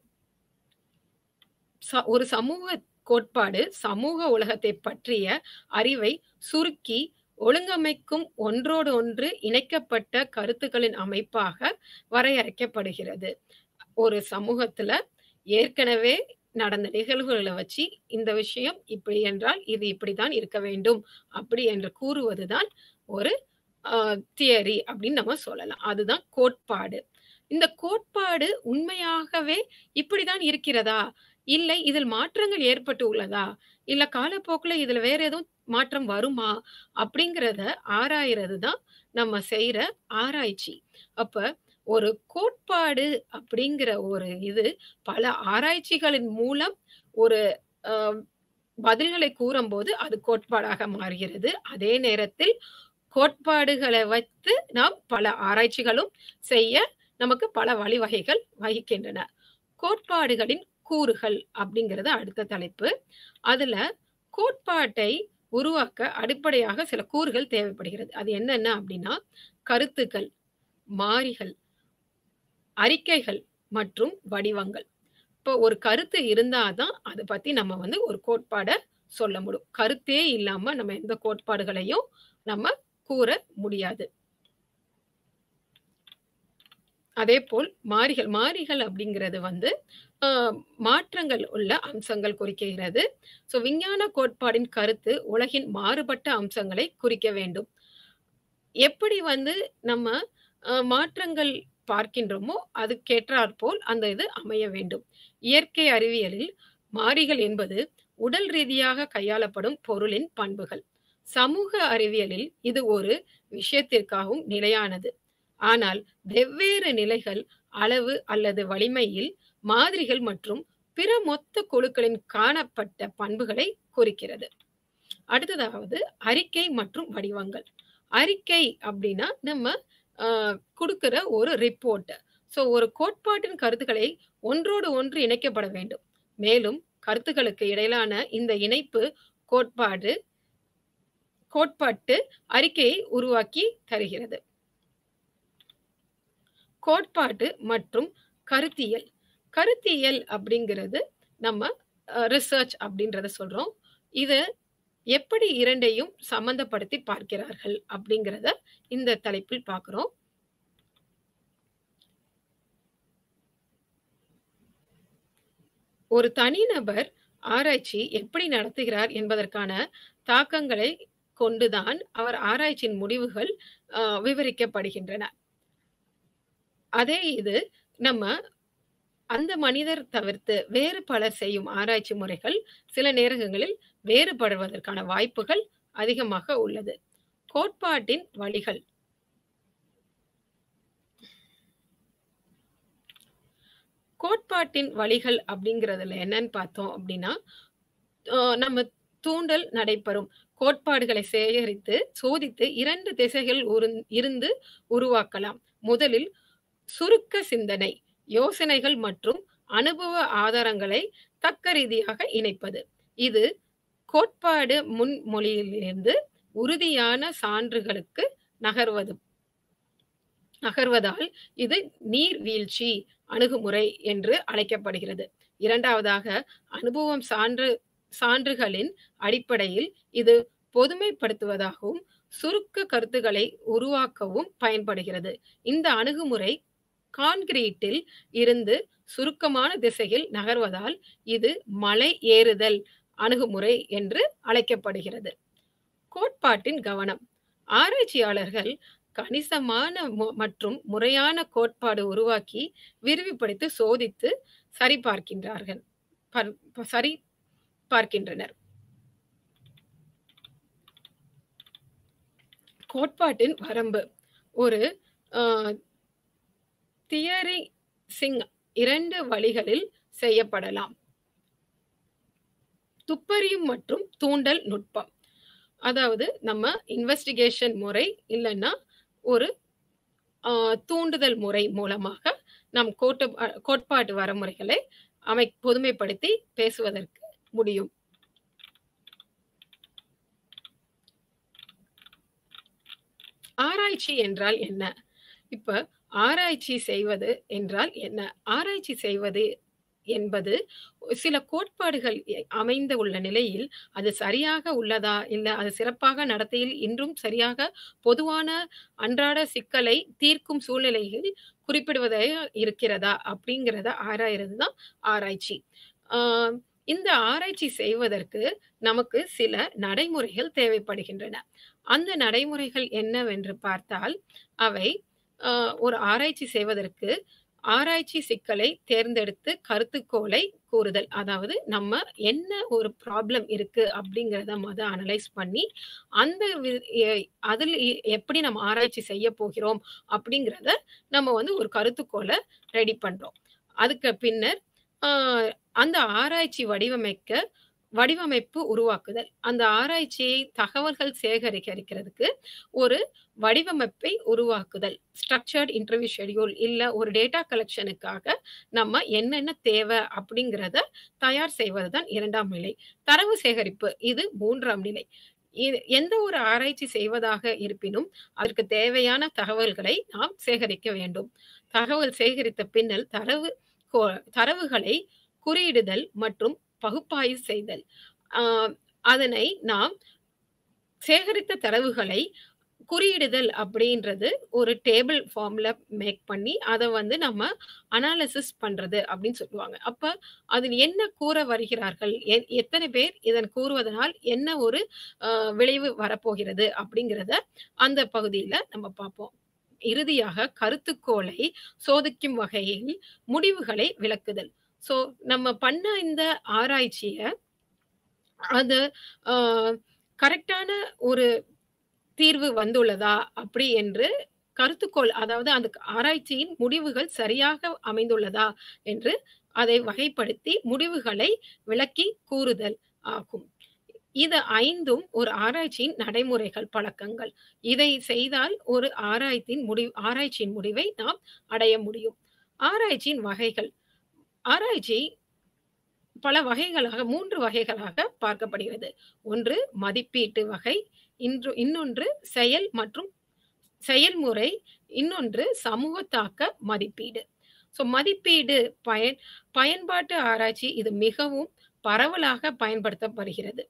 ஒரு சமூக கோட்பாடு சமூக உலகத்தை பற்றிய அறிவை சுருக்கி ஒழுங்கமைக்கும் ஒன்றோடு ஒன்று இணைக்கப்பட்ட கருத்துக்களின் அமைப்பாக வரையறைக்கப்படுகிறது. ஒரு சமூகத்துல ஏற்கனவே நடந்த நிகழ்வுகளை வச்சு இந்த விஷயம் இப்படி என்றால் இது இப்படித்தான் இருக்க வேண்டும் அப்படி என்று கூறுவதுதான் ஒரு தியரி அப்படின்னு நம்ம சொல்லலாம். அதுதான் கோட்பாடு. இந்த கோட்பாடு உண்மையாகவே இப்படிதான் இருக்கிறதா? இல்லை இதில் மாற்றங்கள் ஏற்பட்டு உள்ளதா? இல்ல காலப்போக்குல இதுல வேற எதுவும் மாற்றம் வருமா? அப்படிங்கிறத ஆராயிறது தான் நம்ம செய்ற ஆராய்ச்சி. அப்ப ஒரு கோட்பாடு அப்படிங்கிற ஒரு இது பல ஆராய்ச்சிகளின் மூலம் ஒரு அ பதில்களை கூறும்போது அது கோட்பாடாக மாறுகிறது. அதே நேரத்தில் கோட்பாடுகள வைத்து நாம் பல ஆராய்ச்சிகளும் செய்ய நமக்கு பல வழிவகைகள் வகிக்கின்றன. கோட்பாடுகளின் கூறுகள் அப்படிங்கிறது அடுத்த தலைப்பு. அதுல கோட்பாட்டை உருவாக்க அடிப்படையாக சில கூறுகள் தேவைப்படுகிறது. அது என்னென்ன அப்படின்னா, கருத்துக்கள், மாறிகள், அறிக்கைகள் மற்றும் வடிவங்கள். இப்போ ஒரு கருத்து இருந்தா தான் அத பத்தி நம்ம ஒரு கோட்பாட சொல்ல முடியும். கருத்தே இல்லாம நம்ம எந்த கோட்பாடுகளையும் நம்ம கூற முடியாது. அதேபோல் மாறிகள். மாறிகள் அப்படிங்கிறது அ மாற்றங்கள் உள்ள அம்சங்கள் குறிக்கிறது. விஞ்ஞான கோட்பாடின் கருத்து உலகின் மாறுபட்ட அம்சங்களை குறிக்க வேண்டும். எப்படி நம்ம மாற்றங்கள் பார்க்கின்றோமோ, அதுக்கேற்றாற்போல் அந்த இது அமைய வேண்டும். இயற்கை அறிவியலில் மாறிகள் என்பது உடல் ரீதியாக கையாளப்படும் பொருளின் பண்புகள். சமூக அறிவியலில் இது ஒரு விஷயத்திற்காகவும் நிலையானது. ஆனால் வெவ்வேறு நிலைகள், அளவு அல்லது வலிமையில் மாதிரிகள் மற்றும் பிற மொத்த குழுக்களின் காணப்பட்ட பண்புகளை குறிக்கிறது. அடுத்ததாவது அறிக்கை மற்றும் வடிவங்கள். அறிக்கை அப்படின்னா நம்ம அ குடுக்கிற ஒரு ரிப்போர்ட். ஒரு கோட்பாட்டின் கருத்துக்களை ஒன்றோடு ஒன்று இணைக்கப்பட வேண்டும். மேலும் கருத்துக்களுக்கு இடையிலான இந்த இணைப்பு கோட்பாடு கோட்பாட்டு அறிக்கையை உருவாக்கி தருகிறது. கோட்பாட்டு மற்றும் கருத்தியல். கருத்தியல் அப்படிங்கிறது நம்ம ரிசர்ச் அப்படின்றத சொல்றோம். இத எப்படி 2யும் சம்மந்தப்படுத்தி பார்க்கிறார்கள் அப்படிங்கிறத இந்த தலைப்பில் பார்க்கிறோம். ஒரு தனிநபர் ஆராய்ச்சி எப்படி நடத்துகிறார் என்பதற்கான தாக்கங்களை கொண்டுதான் அவர் ஆராய்ச்சியின் முடிவுகள் விவரிக்கப்படுகின்றன. அதே இது நம்ம அந்த மனிதர் தவிர்த்து வேறு பலர் செய்யும் ஆராய்ச்சி முறைகள் சில நேரங்களில் வேறுபடுவதற்கான வாய்ப்புகள் அதிகமாக உள்ளது. கோட்பாட்டின் வழிகள். கோட்பாட்டின் வழிகள் அப்படிங்கிறதுல என்னன்னு பார்த்தோம் அப்படின்னா, நம்ம தூண்டல் நடைபெறும். கோட்பாடுகளை சேகரித்து, சோதித்து 2 திசைகள் இருந்து உருவாக்கலாம். முதலில் சுருக்க சிந்தனை, யோசனைகள் மற்றும் அனுபவ ஆதாரங்களை தர்க்கரீதியாக இணைப்பது. இது கோட்பாடு முன்மொழியிலிருந்து உறுதியான சான்றுகளுக்கு நகர்வதால் இது நீர்வீழ்ச்சி அணுகுமுறை என்று அழைக்கப்படுகிறது. 2வதாக அனுபவம் சான்றுகளின் அடிப்படையில் இது பொதுமைப்படுத்துவதாகவும், சுருக்க கருத்துக்களை உருவாக்கவும் பயன்படுகிறது. இந்த அணுகுமுறை கான்கிரீட்டில் இருந்து சுருக்கமான திசையில் நகர்வதால் இது மலை ஏறுதல் அணுகுமுறை என்று அழைக்கப்படுகிறது. கோட்பாட்டின் கவனம். ஆராய்ச்சியாளர்கள் கணிசமான மற்றும் முறையான கோட்பாடு உருவாக்கி விரிவுபடுத்தி சோதித்து சரிபார்க்கின்றனர். கோட்பாட்டின் வரம்பு. ஒரு தியரிசிங் 2 வழிகளில் செய்யப்படலாம். துப்பறியும் மற்றும் தூண்டல் நுட்பம். அதாவது நம்ம இன்வெஸ்டிகேஷன் முறை இல்லன்னா ஒரு தூண்டுதல் முறை மூலமாக நம் கோட்பாட்டு வரமுறைகளை பொதுமைப்படுத்தி பேசுவதற்கு முடியும். ஆராய்ச்சி என்றால் என்ன? இப்ப ஆராய்ச்சி செய்வது என்றால் என்ன? ஆராய்ச்சி செய்வது என்பது சில கோட்பாடுகள் அமைந்து உள்ள நிலையில் அது சரியாக உள்ளதா? இல்ல அது சிறப்பாக நடத்தையில் இன்றும் சரியாக பொதுவான அன்றாட சிக்கலை தீர்க்கும் சூழ்நிலையில் குறிப்பிடுவதாக இருக்கிறதா? அப்படிங்கிறத ஆராய்றது தான் ஆராய்ச்சி. ஆ இந்த ஆராய்ச்சி செய்வதற்கு நமக்கு சில நடைமுறைகள் தேவைப்படுகின்றன. அந்த நடைமுறைகள் என்னவென்று பார்த்தால், அவை ஒரு ஆராய்ச்சி செய்வதற்கு ஆராய்ச்சி சிக்கலை தேர்ந்தெடுத்து கருத்துக்கோளை கூறுதல். அதாவது நம்ம என்ன ஒரு ப்ராப்ளம் இருக்கு அப்படிங்கிறத அனலைஸ் பண்ணி, அந்த வி எ அதில எப்படி நம்ம ஆராய்ச்சி செய்ய போகிறோம் அப்படிங்கிறத நம்ம ஒரு கருத்துக்கோள ரெடி பண்றோம். அதுக்கு பின்னர் ஆ அந்த ஆராய்ச்சி வடிவமைப்பு உருவாக்குதல். அந்த ஆராய்ச்சியை தகவல்கள் சேகரிக்கிறதுக்கு ஒரு வடிவமைப்பை உருவாக்குதல். ஸ்ட்ரக்சர்ட் இன்டர்வியூ ஷெட்யூல் இல்ல ஒரு டேட்டா கலெக்ஷனுக்காக நம்ம என்னென்ன தேவை அப்படிங்கிறத தயார் செய்வது தான் 2ஆம் நிலை. தரவு சேகரிப்பு இது 3ஆம் நிலை. இது எந்த ஒரு ஆராய்ச்சி செய்வதாக இருப்பினும், அதற்கு தேவையான தகவல்களை நாம் சேகரிக்க வேண்டும். தகவல் சேகரித்த பின்னல் தரவுகளை குறியிடுதல் மற்றும் பகுப்பாய்வு செய்தல். ஆ அதனை நாம் சேகரித்த தரவுகளை குறியிடுதல் அப்படின்றது ஒரு டேபிள் ஃபார்ம்ல மேக் பண்ணி, அத நம்ம அனாலிசிஸ் பண்றது அப்படின்னு சொல்லுவாங்க. அப்ப அதில் என்ன கூற வருகிறார்கள்? எத்தனை பேர் இதன் கூறுவதனால் என்ன ஒரு விளைவு வரப்போகிறது அப்படிங்கிறத அந்த பகுதியில நம்ம பார்ப்போம். இறுதியாக கருத்துக்கோளை சோதிக்கும் வகையில் முடிவுகளை விளக்குதல். ஸோ நம்ம பண்ண இந்த ஆராய்ச்சிய அது அ கரெக்ட்டான ஒரு தீர்வு வந்துள்ளதா? அப்படி என்று கருத்துக்கோள் அதாவது அந்த ஆராய்ச்சியின் முடிவுகள் சரியாக அமைந்துள்ளதா? என்று அதை வகைப்படுத்தி முடிவுகளை விளக்கி கூறுதல் ஆகும். இது 5ம் ஒரு ஆராய்ச்சியின் நடைமுறைகள், பழக்கங்கள். இதை செய்தால் ஒரு ஆராய்ச்சியின் முடிவை நாம் அடைய முடியும். ஆராய்ச்சியின் வகைகள். ஆராய்ச்சி பல வகைகளாக 3 வகைகளாக பார்க்கப்படுகிறது. ஒன்று மதிப்பீட்டு வகை, இன்னொன்று செயல் மற்றும் செயல்முறை, இன்னொன்று சமூக தாக்க மதிப்பீடு. மதிப்பீடு பயன்பாட்டு ஆராய்ச்சி இது மிகவும் பரவலாக பயன்படுத்தப்படுகிறது.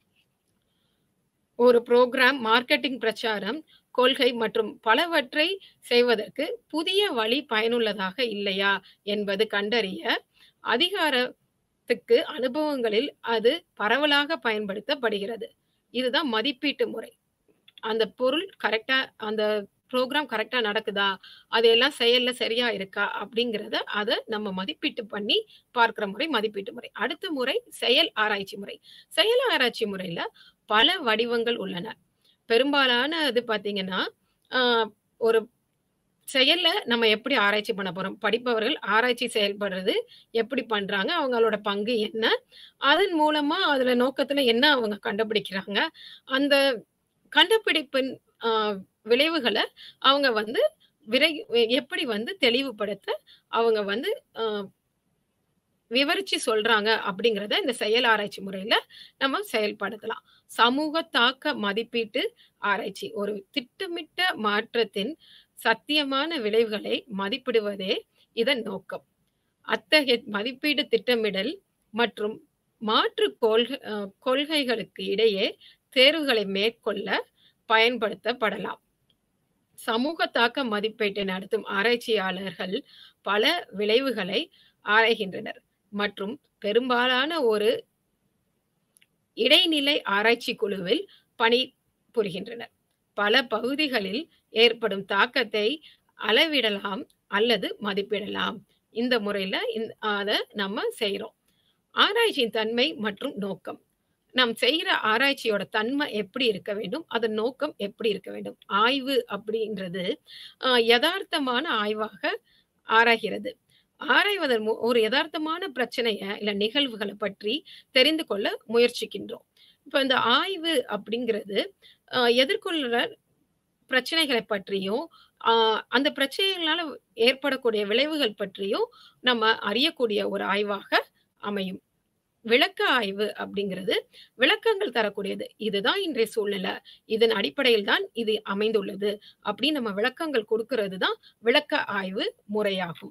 ஒரு புரோகிராம், மார்க்கெட்டிங் பிரச்சாரம், கொள்கை மற்றும் பலவற்றை செய்வதற்கு புதிய வழி பயனுள்ளதாக இல்லையா என்பது கண்டறிய அதிகாரத்துக்கு அனுபவங்களில் அது பரவலாக பயன்படுத்தப்படுகிறது. இதுதான் மதிப்பீட்டு முறை. அந்த பொருள் கரெக்ட்டா அந்த புரோகிராம் கரெக்ட்டா நடக்குதா? அது எல்லாம் செயல்ல சரியா இருக்கா? அப்படிங்கிறத நம்ம மதிப்பீட்டு பண்ணி பார்க்கிற முறை மதிப்பீட்டு முறை. அடுத்த முறை செயல் ஆராய்ச்சி முறை. செயல் ஆராய்ச்சி முறையில பல வடிவங்கள் உள்ளன. பெரும்பாலான இது பார்த்தீங்கன்னா, அ ஒரு செயல்ல நம்ம எப்படி ஆராய்ச்சி பண்ண போறோம்? படிப்பவர்கள் ஆராய்ச்சி செயல்படுறது எப்படி பண்றாங்க? அவங்களோட பங்கு என்ன? அதன் மூலமா அதுல நோக்கத்துல என்ன அவங்க கண்டுபிடிக்கிறாங்க? அந்த கண்டுபிடிப்பின் அ விளைவுகள அவங்க விரை எப்படி தெளிவுபடுத்த அவங்க அ விவரிச்சு சொல்றாங்க அப்படிங்கிறத இந்த செயல் ஆராய்ச்சி முறையில நம்ம செயல்படுத்தலாம். சமூக தாக்க மதிப்பீட்டு ஆராய்ச்சி. ஒரு திட்டமிட்ட மாற்றத்தின் சத்தியமான விளைவுகளை மதிப்பிடுவதே இதன் நோக்கம். அத்தகைய மதிப்பீடு திட்டமிடல் மற்றும் மாற்று கொள்கைகளுக்கு இடையே தேர்வுகளை மேற்கொள்ள பயன்படுத்தப்படலாம். சமூக தாக்க மதிப்பீட்டை நடத்தும் ஆராய்ச்சியாளர்கள் பல விளைவுகளை ஆராய்கின்றனர் மற்றும் பெரும்பாலான ஒரு இடைநிலை ஆராய்ச்சி குழுவில் பணிபுரிகின்றனர். பல பகுதிகளில் ஏற்படும் தாக்கத்தை அளவிடலாம் அல்லது மதிப்பிடலாம். இந்த முறையில அத நம்ம செய்றோம். ஆராய்ச்சியின் தன்மை மற்றும் நோக்கம். நாம் செய்ற ஆராய்ச்சியோட தன்மை எப்படி இருக்க வேண்டும்? அதன் நோக்கம் எப்படி இருக்க வேண்டும்? ஆய்வு அப்படின்றது எதார்த்தமான ஆய்வாக ஆராய்கிறது. ஆராய்வதன் ஒரு எதார்த்தமான பிரச்சனைய இல்ல நிகழ்வுகள பற்றி தெரிந்து கொள்ள முயற்சிக்கின்றோம். இப்ப இந்த ஆய்வு அப்படிங்கிறது எதிர்கொள்ற பிரச்சனைகளை பற்றியும், அந்த பிரச்சனைகளால ஏற்படக்கூடிய விளைவுகள் பற்றியும் நம்ம அறியக்கூடிய ஒரு ஆய்வாக அமையும். விளக்க ஆய்வு அப்படிங்கிறது விளக்கங்கள் தரக்கூடியது. இதுதான் இன்றைய சூழ்நிலை. இதன் அடிப்படையில் தான் இது அமைந்துள்ளது. அப்படின்னு நம்ம விளக்கங்கள் குடுக்கிறது தான் விளக்க ஆய்வு முறையாகும்.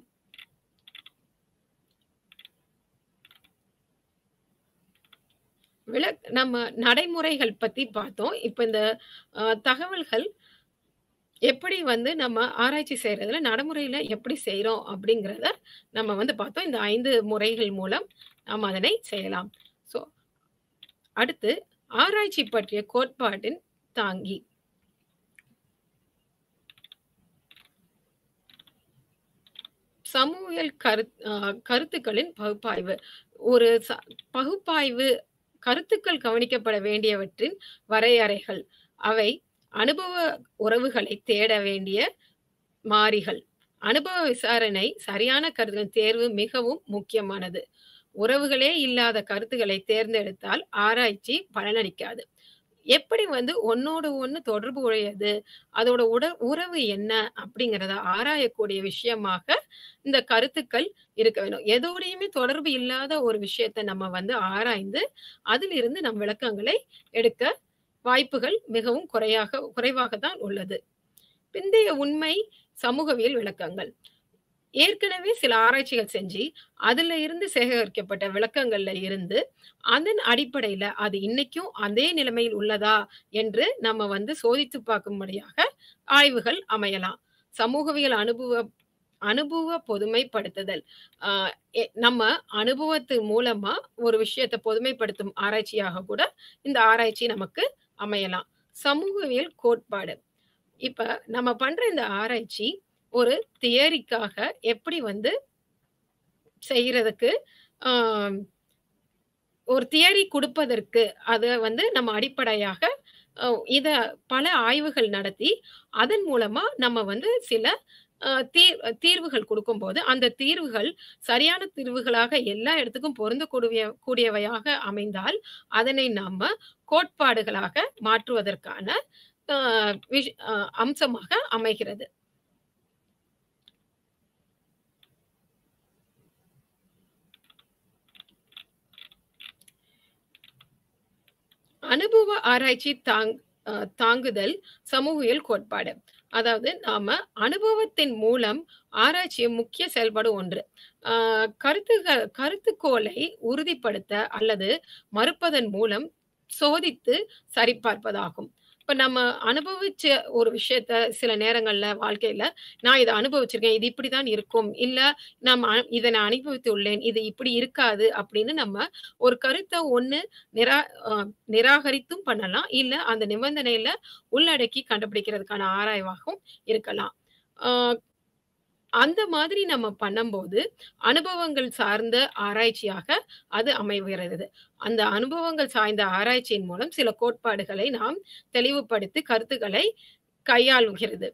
நம்ம நடைமுறைகள் பத்தி பார்த்தோம். இப்ப இந்த தகவல்கள் எப்படி நம்ம ஆராய்ச்சி செய்றதுல நடைமுறையில எப்படி செய்றோம் அப்படிங்கிறத நம்ம பார்த்தோம். இந்த 5 முறைகள் மூலம் நாம் அதனை செய்யலாம். ஸோ அடுத்து ஆராய்ச்சி பற்றிய கோட்பாட்டின் தாங்கி. சமூகியல் கருத்துக்களின் பகுப்பாய்வு. ஒரு பகுப்பாய்வு கருத்துக்கள் கவனிக்கப்பட வேண்டியவற்றின் வரையறைகள். அவை அனுபவ உறவுகளை தேட வேண்டிய மாறிகள். அனுபவ விசாரணை சரியான கருத்துகளின் தேர்வு மிகவும் முக்கியமானது. உறவுகளே இல்லாத கருத்துக்களை தேர்ந்தெடுத்தால் ஆராய்ச்சி பலனளிக்காது. எப்படி ஒண்ணோடு ஒண்ணு தொடர்பு உடையது, அதோட உறவு என்ன அப்படிங்கிறத ஆராயக்கூடிய விஷயமாக இந்த கருத்துக்கள் இருக்க வேணும். எதோடையுமே தொடர்பு இல்லாத ஒரு விஷயத்த நம்ம ஆராய்ந்து, அதிலிருந்து நம் விளக்கங்களை எடுக்க வாய்ப்புகள் மிகவும் குறைவாக தான் உள்ளது. பிந்தைய உண்மை சமூகவியல் விளக்கங்கள். ஏற்கனவே சில ஆராய்ச்சிகள் செஞ்சு, அதுல இருந்து சேகரிக்கப்பட்ட விளக்கங்கள்ல இருந்து, அதன் அடிப்படையில அது இன்னைக்கும் அதே நிலைமையில் உள்ளதா என்று நம்ம சோதித்து பார்க்கும்படியாக ஆய்வுகள் அமையலாம். சமூகவியல் அனுபவ பொதுமைப்படுத்துதல். அ நம்ம அனுபவத்து மூலமா ஒரு விஷயத்த பொதுமைப்படுத்தும் ஆராய்ச்சியாக கூட இந்த ஆராய்ச்சி நமக்கு அமையலாம். சமூகவியல் கோட்பாடு. இப்ப நம்ம பண்ற இந்த ஆராய்ச்சி ஒரு தியரிக்காக எப்படி செய்யறதுக்கு ஆ ஒரு தியரி குடுப்பதற்கு அத நம்ம அடிப்படையாக அ இத பல ஆய்வுகள் நடத்தி, அதன் மூலமா நம்ம சில அ தீர்வுகள் குடுக்கும்போது, அந்த தீர்வுகள் சரியான தீர்வுகளாக எல்லா இடத்துக்கும் கூடியவையாக அமைந்தால், அதனை நாம கோட்பாடுகளாக மாற்றுவதற்கான அ அம்சமாக அமைகிறது. அனுபவ ஆராய்ச்சி தாங்குதல் சமூகியல் கோட்பாடு. அதாவது நாம அனுபவத்தின் மூலம் ஆராய்ச்சியின் முக்கிய செயல்பாடு ஒன்று. ஆ கருத்துக்கோளை உறுதிப்படுத்த அல்லது மறுப்பதன் மூலம் சோதித்து சரிபார்ப்பதாகும். இப்ப நம்ம அனுபவிச்ச ஒரு விஷயத்த சில நேரங்கள்ல வாழ்க்கையில, நான் இத அனுபவிச்சிருக்கேன். இது இப்படித்தான் இருக்கும். இல்ல இத நான் அனுபவித்துள்ளேன். இது இப்படி இருக்காது அப்படின்னு நம்ம ஒரு கருத்த ஒண்ணு நிரா அ நிராகரித்தும் பண்ணலாம். இல்ல அந்த நிபந்தனையில உள்ளடக்கி கண்டுபிடிக்கிறதுக்கான ஆராய்வாகவும் இருக்கலாம். ஆ அந்த மாதிரி நம்ம பண்ணும்போது, அனுபவங்கள் சார்ந்த ஆராய்ச்சியாக அது அமைகிறது. அந்த அனுபவங்கள் சார்ந்த ஆராய்ச்சியின் மூலம் சில கோட்பாடுகளை நாம் தெளிவுபடுத்தி கருத்துக்களை கையாளுகிறது.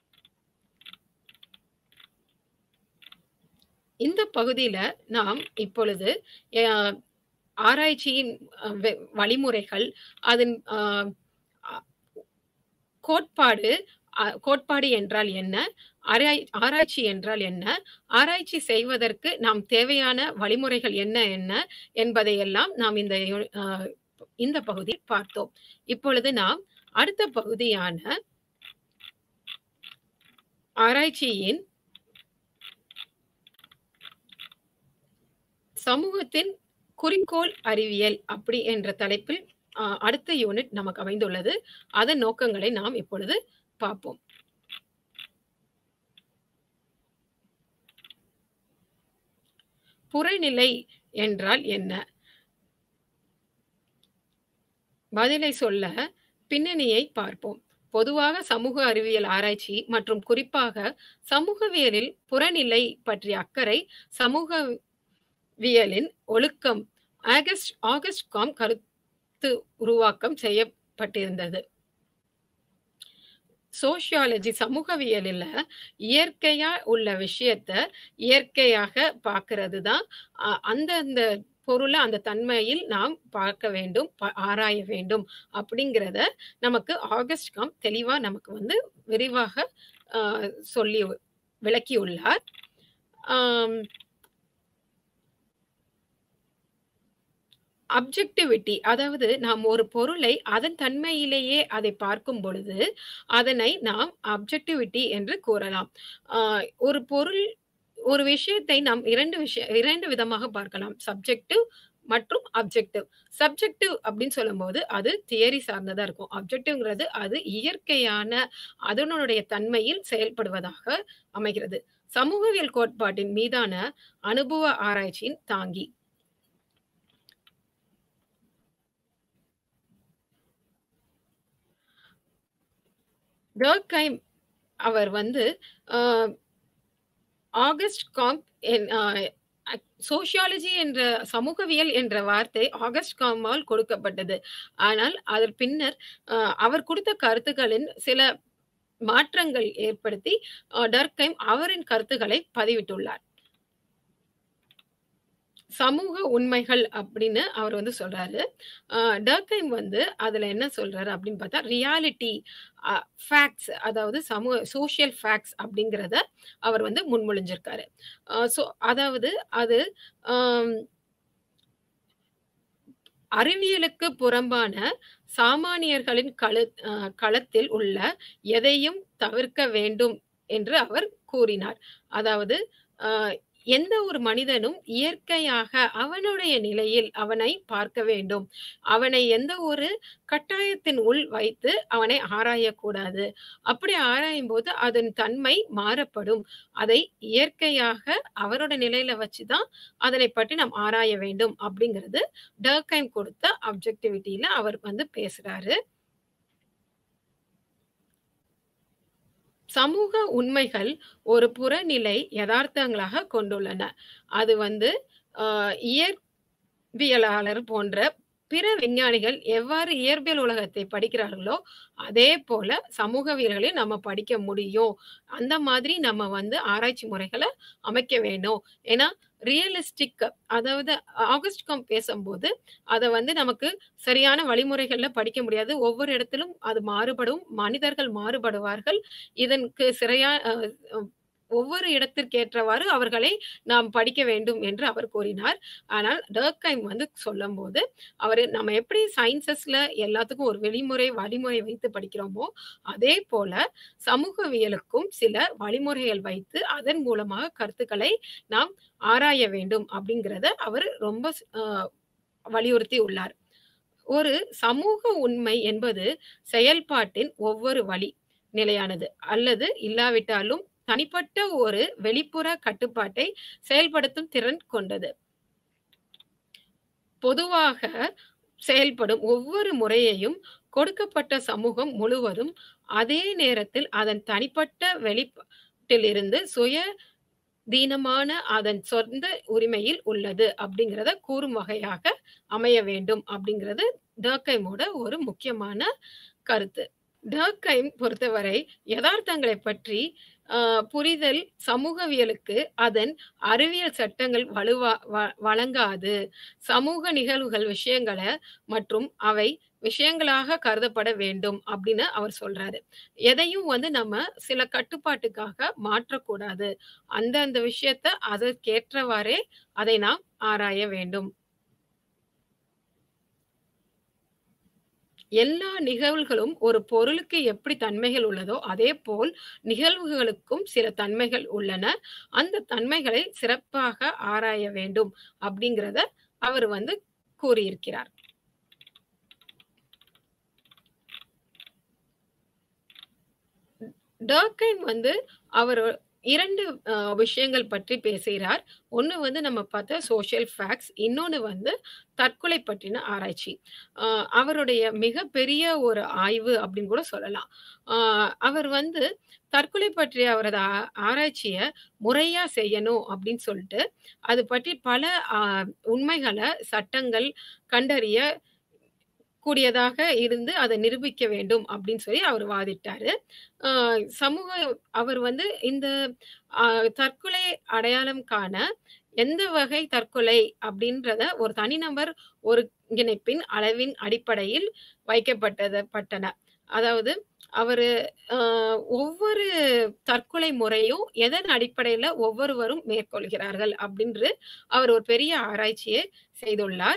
இந்த பகுதியில நாம் இப்பொழுது அ ஆராய்ச்சியின் வழிமுறைகள், அதன் அ கோட்பாடு கோட்பாடு என்றால் என்ன? ஆராய்ச்சி என்றால் என்ன? ஆராய்ச்சி செய்வதற்கு நாம் தேவையான வழிமுறைகள் என்ன என்ன என்பதையெல்லாம் நாம் இந்த பகுதியில் பார்த்தோம். இப்பொழுது நாம் அடுத்த பகுதியான ஆராய்ச்சியின் சமூகத்தின் குறிக்கோள் அறிவியல் அப்படி என்ற தலைப்பில் அடுத்த யூனிட் நமக்கு அமைந்துள்ளது. அதன் நோக்கங்களை நாம் இப்பொழுது பார்ப்போம். புறநிலை என்றால் என்ன? பதிலை சொல்ல பின்னணியை பார்ப்போம். பொதுவாக சமூக அறிவியல் ஆராய்ச்சி மற்றும் குறிப்பாக சமூகவியலில் புறநிலை பற்றிய அக்கறை சமூகவியலின் ஒழுக்கம் ஆகஸ்ட் காம் கருத்து உருவாக்கம் செய்யப்பட்டிருந்தது. சோசியாலஜி சமூகவியலில இயற்கையா உள்ள விஷயத்த இயற்கையாக பார்க்கிறது தான். அந்தந்த பொருள அந்த தன்மையில் நாம் பார்க்க வேண்டும், ஆராய வேண்டும் அப்படிங்கிறத நமக்கு ஆகஸ்ட் காம் தெளிவா நமக்கு விரிவாக சொல்லி விளக்கியுள்ளார். அப்ஜெக்டிவிட்டி அதாவது நாம் ஒரு பொருளை அதன் தன்மையிலேயே அதை பார்க்கும் பொழுது, அதனை நாம் அப்ஜெக்டிவிட்டி என்று கூறலாம். ஒரு விஷயத்தை நாம் 2 விதமாக பார்க்கலாம். சப்ஜெக்டிவ் மற்றும் அப்ஜெக்டிவ். சப்ஜெக்டிவ் அப்படின்னு சொல்லும்போது, அது தியரி சார்ந்ததா இருக்கும். அப்ஜெக்டிவ்ங்கிறது அது இயற்கையான அதனுடைய தன்மையில் செயல்படுவதாக அமைகிறது. சமூகவியல் கோட்பாட்டின் மீதான அனுபவ ஆராய்ச்சியின் தாங்கி. டர்க்கைம் அவர் ஆகஸ்ட் காம்ப் என் அ சோசியாலஜி என்ற சமூகவியல் என்ற வார்த்தை ஆகஸ்ட் காமால் கொடுக்கப்பட்டது. ஆனால் அதன் பின்னர் அவர் குடுத்த கருத்துக்களின் சில மாற்றங்கள் ஏற்படுத்தி டர்க்கைம் அவரின் கருத்துக்களை பதிவிட்டுள்ளார். சமூக உண்மைகள் அப்படின்னு அவர் வந்து சொல்றாரு. டர்க்கைம் வந்து அதுல என்ன சொல்றாரு அப்படின்னு பார்த்தா, ரியாலிட்டி ஃபேக்ட்ஸ் அதாவது சோசியல் ஃபேக்ட்ஸ் அப்படிங்கிறத அவர் வந்து முன்மொழிஞ்சிருக்காரு. அதாவது அது ஆம் அறிவியலுக்கு புறம்பான சாமானியர்களின் களத்தில் உள்ள எதையும் தவிர்க்க வேண்டும் என்று அவர் கூறினார். அதாவது அ எந்த ஒரு மனிதனும் இயற்கையாக அவனுடைய நிலையில் அவனை பார்க்க வேண்டும். அவனை எந்த ஒரு கட்டாயத்தின் உள் வைத்து அவனை ஆராயக்கூடாது. அப்படி ஆராயும்போது அதன் தன்மை மாறப்படும். அதை இயற்கையாக அவரோட நிலையில வச்சு தான் அதனை பற்றி நாம் ஆராய வேண்டும் அப்படிங்கிறது டர்க்கைம் கொடுத்த அப்ஜெக்டிவிட்டில அவர் வந்து பேசுறாரு. சமூக உண்மைகள் ஒரு புறநிலை யதார்த்தங்களாக கொண்டுள்ளன. அது வந்து அ இயற்பியலாளர் போன்ற பிற விஞ்ஞானிகள் எவ்வாறு இயற்பியல் உலகத்தை படிக்கிறார்களோ, அதே போல சமூகவியல்களையும் நம்ம படிக்க முடியும். அந்த மாதிரி நம்ம வந்து ஆராய்ச்சி முறைகள அமைக்க வேணும். ஏன்னா, ரியலிஸ்டிக் அதாவது ஆகஸ்ட் காம்ப் பேசம்போது, அத வந்து நமக்கு சரியான வழிமுறைகள்ல படிக்க முடியாது. ஒவ்வொரு இடத்திலும் அது மாறுபடும். மனிதர்கள் மாறுபடுவார்கள். இதற்கு ஒவ்வொரு இடத்திற்கேற்றவாறு அவர்களை நாம் படிக்க வேண்டும் என்று அவர் கூறினார். ஆனால் டர்க்கைம் வந்து சொல்லும்போது, நம்ம எப்படி சயின்ஸஸ்ல எல்லாத்துக்கும் ஒரு வழிமுறை வைத்து படிக்கிறோமோ, அதே போல சமூகவியலுக்கும் சில வழிமுறைகள் வைத்து, அதன் மூலமாக கருத்துக்களை நாம் ஆராய வேண்டும் அப்படிங்கிறத அவர் ரொம்ப வலியுறுத்தி உள்ளார். ஒரு சமூக உண்மை என்பது செயல்பாட்டின் ஒவ்வொரு வழி நிலையானது அல்லது இல்லாவிட்டாலும் தனிப்பட்ட ஒரு வெளிப்புற கட்டுப்பாட்டை செயல்படுத்தும் திறன் கொண்டது. பொதுவாக செயல்படும் ஒவ்வொரு முறையையும் கொடுக்கப்பட்ட சமூகம் முழுவதும் அதே நேரத்தில் அதன் தனிப்பட்ட வெளிப்பாட்டிலிருந்து தீனமான அதன் சொந்த உரிமையில் உள்ளது அப்படிங்கிறத கூறும் வகையாக அமைய வேண்டும் அப்படிங்கிறது டர்க்கைமோட ஒரு முக்கியமான கருத்து. டர்க்கைம் பொறுத்தவரை யதார்த்தங்களை பற்றி புரிதல் சமூகவியலுக்கு அதன் அறிவியல் சட்டங்கள் வழங்காது. சமூக நிகழ்வுகள் விஷயங்கள மற்றும் அவை விஷயங்களாக கருதப்பட வேண்டும் அப்படின்னு அவர் சொல்றாரு. எதையும் வந்து நம்ம சில கட்டுப்பாட்டுக்காக மாற்றக்கூடாது. அந்த விஷயத்த அதற்கேற்றவாறே அதை நாம் ஆராய வேண்டும். எல்லா நிகழ்வுகளும் ஒரு பொருளுக்கு எப்படி தன்மைகள் உள்ளதோ, அதேபோல் நிகழ்வுகளுக்கும் சில தன்மைகள் உள்ளன. அந்த தன்மைகளை சிறப்பாக ஆராய வேண்டும் அப்படிங்கிறத அவர் வந்து கூறியிருக்கிறார். டர்க்கைம் வந்து அவர் 2 விஷயங்கள் பற்றி பேசுகிறார். ஒண்ணு வந்து நம்ம பார்த்த சோசியல் ஃபேக்ட்ஸ். இன்னொன்னு வந்து தற்கொலை பற்றின ஆராய்ச்சி. அவருடைய மிகப்பெரிய ஒரு ஆய்வு அப்படின்னு கூட சொல்லலாம். அ அவர் வந்து தற்கொலை பற்றிய அவரது ஆராய்ச்சிய முறையா செய்யணும் அப்படின்னு சொல்லிட்டு, அது பற்றி பல உண்மைகள சட்டங்கள் கண்டறிய கூடியதாக இருந்து அதை நிரூபிக்க வேண்டும் அப்படின்னு சொல்லி அவர் வாதிட்டாரு. அ சமூக அவர் வந்து இந்த அ தற்கொலை அடையாளம் காண எந்த வகை தற்கொலை அப்படின்றத ஒரு தனிநபர் ஒருங்கிணைப்பின் அளவின் அடிப்படையில் பட்டன. அதாவது அவரு அ ஒவ்வொரு தற்கொலை முறையும் எதன் அடிப்படையில ஒவ்வொருவரும் மேற்கொள்கிறார்கள் அப்படின்று அவர் ஒரு பெரிய ஆராய்ச்சியை செய்துள்ளார்.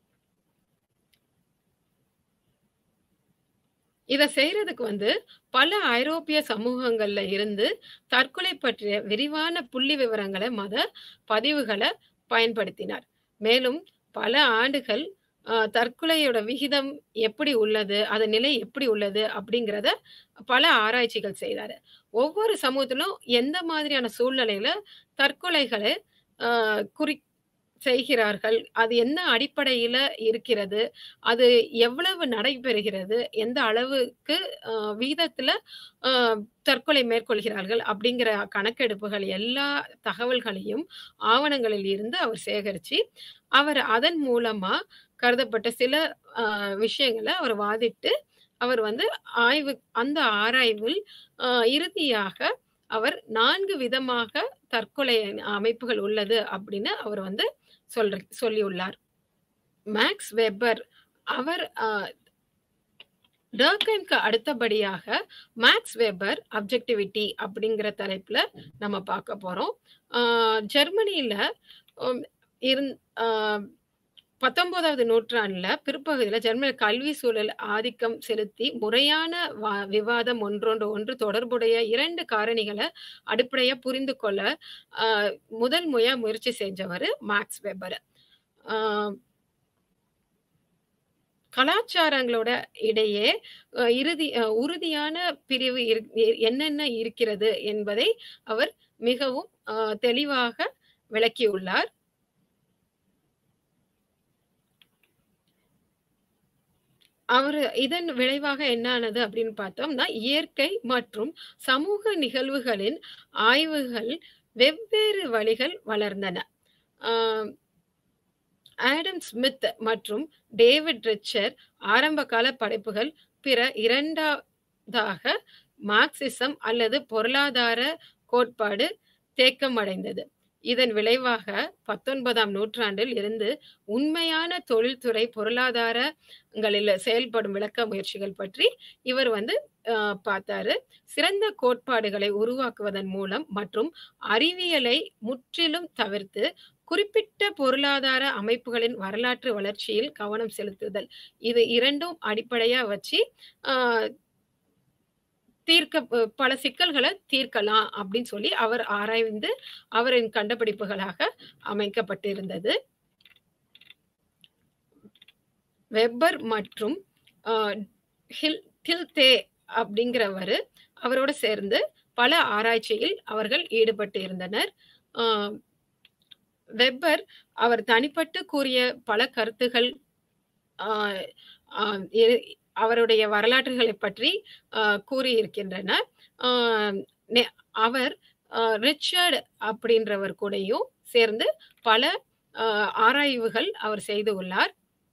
இத செய்றதுக்கு வந்து பல ஐரோப்பிய சமூகங்கள்ல இருந்து தற்கொலை பற்றிய விரிவான புள்ளி விவரங்கள பதிவுகள பயன்படுத்தினார். மேலும் பல ஆண்டுகள் தற்கொலையோட விகிதம் எப்படி உள்ளது, அதன் நிலை எப்படி உள்ளது அப்படிங்கிறத பல ஆராய்ச்சிகள் செய்தாரு. ஒவ்வொரு சமூகத்திலும் எந்த மாதிரியான சூழ்நிலையில தற்கொலைகள அ குறி செய்கிறார்கள். அது என்ன அடிப்படையில இருக்கிறது? அது எவ்வளவு நடைபெறுகிறது? எந்த அளவுக்கு அ வீதத்தில அ தற்கொலை மேற்கொள்கிறார்கள்? அப்படிங்கிற கணக்கெடுப்புகள் எல்லா தகவல்களையும் ஆவணங்களில் இருந்து அவர் சேகரிச்சு, அவர் அதன் மூலமா கருதப்பட்ட சில விஷயங்கள அவர் வாதிட்டு, அவர் வந்து ஆய்வு அந்த ஆராய்வில் அ இறுதியாக அவர் 4 விதமாக தற்கொலை அமைப்புகள் உள்ளது அப்படின்னு அவர் வந்து சொல்லியுள்ளார். மேக்ஸ் வெபர் அவர் டர்க்கெய்ம்க்கு அடுத்தபடியாக மேக்ஸ் வெபர் அப்ஜெக்டிவிட்டி அப்படிங்கிற தலைப்புல நம்ம பார்க்க போறோம். ஆ ஜெர்மனியில ம் இருந் ஆ 19வது நூற்றாண்டுல பிற்பகுதியில ஜெர்மனி கல்வி சூழல் ஆதிக்கம் செலுத்தி முறையான விவாதம் ஒன்றோடு ஒன்று தொடர்புடைய 2 காரணிகள அடிப்படையா புரிந்து கொள்ள அ முதல் முயற்சி செஞ்சவரு மேக்ஸ் வெபர். ஆ கலாச்சாரங்களோட இடையே உறுதியான பிரிவு என்னென்ன இருக்கிறது என்பதை அவர் மிகவும் தெளிவாக விளக்கியுள்ளார். இதன் விளைவாக என்ன ஆனது அப்படின்னு பார்த்தோம்னா, இயற்கை மற்றும் சமூக நிகழ்வுகளின் ஆய்வுகள் வெவ்வேறு வழிகள் வளர்ந்தன. ஆ ஆடம் ஸ்மித் மற்றும் டேவிட் ரிச்சர் ஆரம்பகால படைப்புகள் பிற இரண்டாவதாக மார்க்சிசம் அல்லது பொருளாதார கோட்பாடு தேக்கமடைந்தது. இதன் விளைவாக 19ஆம் நூற்றாண்டில் இருந்து உண்மையான தொழில்துறை பொருளாதாரங்களில் செயல்படும் விளக்க முயற்சிகள் பற்றி இவர் வந்து பார்த்தாரு. சிறந்த கோட்பாடுகளை உருவாக்குவதன் மூலம் மற்றும் அறிவியலை முற்றிலும் தவிர்த்து குறிப்பிட்ட பொருளாதார அமைப்புகளின் வரலாற்று வளர்ச்சியில் கவனம் செலுத்துதல். இது 2ம் அடிப்படையா வச்சு ஆ பல சிக்கல்கள தீர்க்கலாம் அப்படின்னு சொல்லி அவர் ஆராய்ந்து அவரின் கண்டுபிடிப்புகளாக அமைக்கப்பட்டிருந்தது. வெப்பர் மற்றும் அ டில்தே அப்படிங்கிறவரு அவரோட சேர்ந்து பல ஆராய்ச்சியில் அவர்கள் ஈடுபட்டு இருந்தனர். ஆ வெப்பர் அவர் தனிப்பட்டு கூறிய பல கருத்துகள் ஆ ஆ அவருடைய வரலாற்றுகளை பற்றி கூறியிருக்கின்றன. ஆ நெ அவர் ரிச்சர்ட் அப்படின்றவர் கூடயும் சேர்ந்து பல அ ஆராய்வுகள் அவர் செய்து உள்ளார்.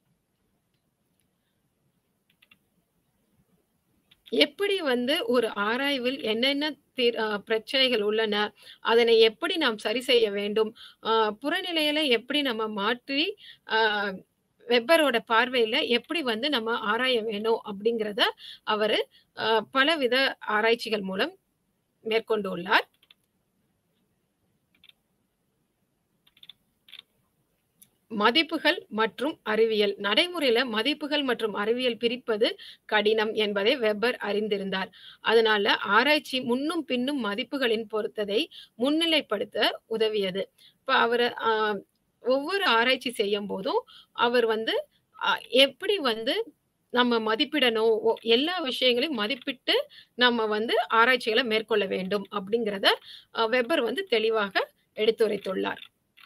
எப்படி வந்து ஒரு ஆராய்வில் என்னென்ன பிரச்சனைகள் உள்ளன, அதனை எப்படி நாம் சரி செய்ய வேண்டும், அ புறநிலையில எப்படி நம்ம மாற்றி அ வெப்பரோட பார்வையில எப்படி வந்து நம்ம ஆராய வேணும் அப்படிங்கிறத அவரு பலவித ஆராய்ச்சிகள் மூலம் மேற்கொண்டுள்ளார். மதிப்புகள் மற்றும் அறிவியல். நடைமுறையில மதிப்புகள் மற்றும் அறிவியல் பிரிப்பது கடினம் என்பதை வெப்பர் அறிந்திருந்தார். அதனால ஆராய்ச்சி முன்னும் பின்னும் மதிப்புகளின் பொறுத்ததை முன்னிலைப்படுத்த உதவியது. இப்ப அவரு ஒவ்வொரு ஆராய்ச்சி செய்யும்போதும் அவர் வந்து அ எப்படி வந்து நம்ம மதிப்பிடணும், எல்லா விஷயங்களையும் மதிப்பிட்டு நம்ம வந்து ஆராய்ச்சிகள மேற்கொள்ள வேண்டும் அப்படிங்கிறத வெப்பர் வந்து தெளிவாக எடுத்துரைத்துள்ளார்.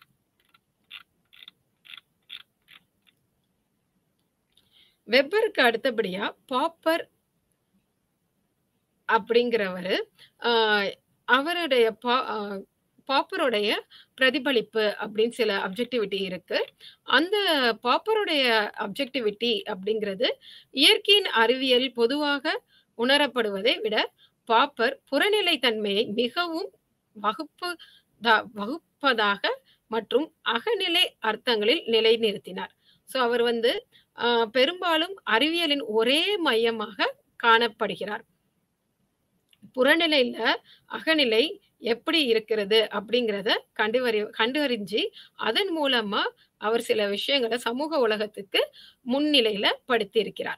வெப்பருக்கு அடுத்தபடியா பாப்பர் அப்படிங்கிறவரு, அ அவருடைய பாப்பருடைய பிரதிபலிப்பு அப்படின்னு சில அப்ஜெக்டிவிட்டி இருக்கு. அந்த பாப்பருடைய அப்ஜெக்டிவிட்டி அப்படிங்கிறது இயற்கையின் அறிவியல் பொதுவாக உணரப்படுவதை விட பாப்பர் புறநிலை தன்மையை மிகவும் வகுப்பு வகுப்பதாக மற்றும் அகநிலை அர்த்தங்களில் நிலைநிறுத்தினார். அவர் வந்து பெரும்பாலும் அறிவியலின் ஒரே மையமாக காணப்படுகிறார். புறநிலையில அகநிலை எப்படி இருக்கிறது அப்படிங்கிறத கண்டறிஞ்சு அதன் மூலமா அவர் சில விஷயங்கள சமூக உலகத்துக்கு முன்னிலையில படுத்தி இருக்கிறார்.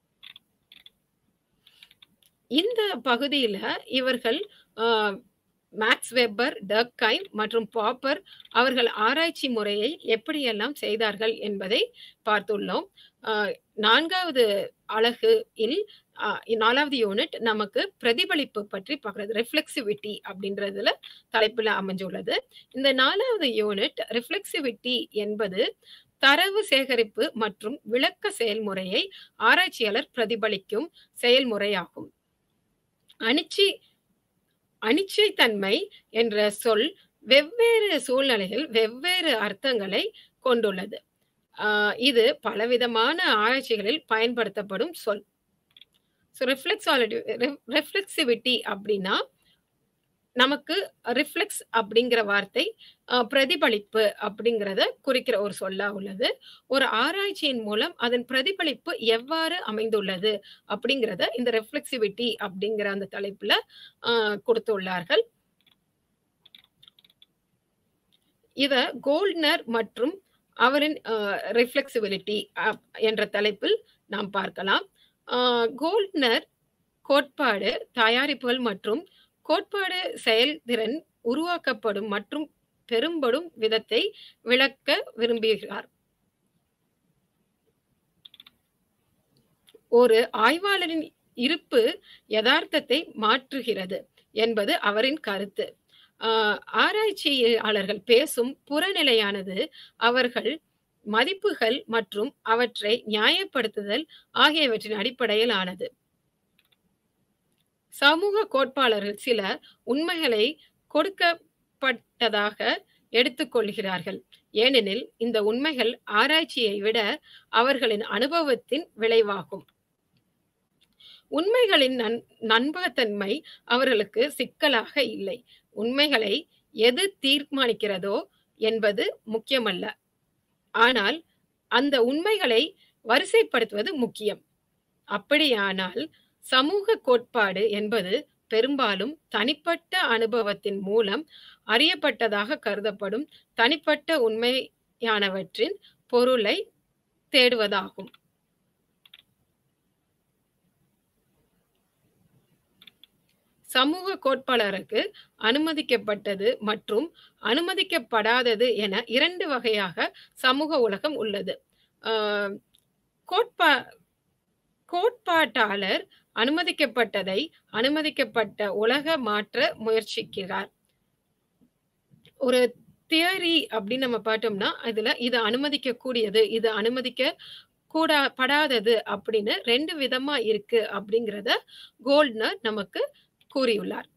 இந்த பகுதியில இவர்கள் மேக்ஸ் வெப்பர், டர்க்கைம் மற்றும் பாப்பர் அவர்கள் ஆராய்ச்சி முறையை எப்படியெல்லாம் செய்தார்கள் என்பதை பார்த்துள்ளோம். 4வது அலகு இல் 4வது யூனிட் நமக்கு பிரதிபலிப்பு பற்றி பார்க்கிறது. ரிஃப்ளெக்சிவிட்டி அப்படின்றதுல தலைப்புல அமைஞ்சுள்ளது. இந்த 4வது யூனிட் ரிஃப்ளெக்சிவிட்டி என்பது தரவு சேகரிப்பு மற்றும் விளக்க செயல்முறையை ஆராய்ச்சியாளர் பிரதிபலிக்கும் செயல்முறையாகும். அனிச்சைத்தன்மை என்ற சொல் வெவ்வேறு சூழ்நிலையில் வெவ்வேறு அர்த்தங்களை கொண்டுள்ளது. இது பலவிதமான ஆராய்ச்சிகளில் பயன்படுத்தப்படும் சொல். ரிஃப்ளெக்சிவிட்டி அப்படின்னா நமக்கு ரிஃப்ளெக்ஸ் அப்படிங்கிற வார்த்தை பிரதிபலிப்பு அப்படிங்கிறத குறிக்கிற ஒரு சொல்லா உள்ளது. ஒரு ஆராய்ச்சியின் மூலம் அதன் பிரதிபலிப்பு எவ்வாறு அமைந்துள்ளது அப்படிங்கிறத இந்த ரிஃப்ளெக்சிவிட்டி அப்படிங்கிற அந்த தலைப்புல கொடுத்துள்ளார்கள். இத கோல்ட்னர் மற்றும் அவரின் ரிஃப்ளெக்சிபிலிட்டி என்ற தலைப்பில் நாம் பார்க்கலாம். கோல்ட்னர் கோட்பாடு தயாரிப்புகள் மற்றும் கோட்பாடு செயல்திறன் உருவாக்கப்படும் மற்றும் பெரும்படும் விதத்தை விளக்க விரும்புகிறார். ஒரு ஆய்வாளரின் இருப்பு யதார்த்தத்தை மாற்றுகிறது என்பது அவரின் கருத்து. ஆராய்ச்சியாளர்கள் பேசும் புறநிலையானது அவர்கள் மதிப்புகள் மற்றும் அவற்றை நியாயப்படுத்துதல் ஆகியவற்றின் அடிப்படையில் ஆனது. சமூக கோட்பாளர்கள் சில உண்மைகளை கொடுக்கப்பட்டதாக எடுத்துக்கொள்கிறார்கள். ஏனெனில் இந்த உண்மைகள் ஆராய்ச்சியை விட அவர்களின் அனுபவத்தின் விளைவாகும். உண்மைகளின் நம்பகத்தன்மை அவர்களுக்கு சிக்கலாக இல்லை. உண்மைகளை எது தீர்மானிக்கிறதோ என்பது முக்கியமல்ல, ஆனால் அந்த உண்மைகளை வரிசைப்படுத்துவது முக்கியம். அப்படியானால் சமூக கோட்பாடு என்பது பெரும்பாலும் தனிப்பட்ட அனுபவத்தின் மூலம் அறியப்பட்டதாக கருதப்படும் தனிப்பட்ட உண்மையானவற்றின் பொருளை தேடுவதாகும். சமூக கோட்பாளருக்கு அனுமதிக்கப்பட்டது மற்றும் அனுமதிக்கப்படாதது என 2 வகையாக சமூக உலகம் உள்ளது. கோட்பாட்டாளர் அனுமதிக்கப்பட்டதை அனுமதிக்கப்பட்ட உலக மாற்ற முயற்சிக்கிறார். ஒரு தியரி அப்படின்னு நம்ம பார்த்தோம்னா அதுல இது அனுமதிக்க கூடியது, இது அனுமதிக்க படாதது அப்படின்னு 2 விதமா இருக்கு அப்படிங்கிறத கோல்ட்னர் நமக்கு கூறியுள்ளார்.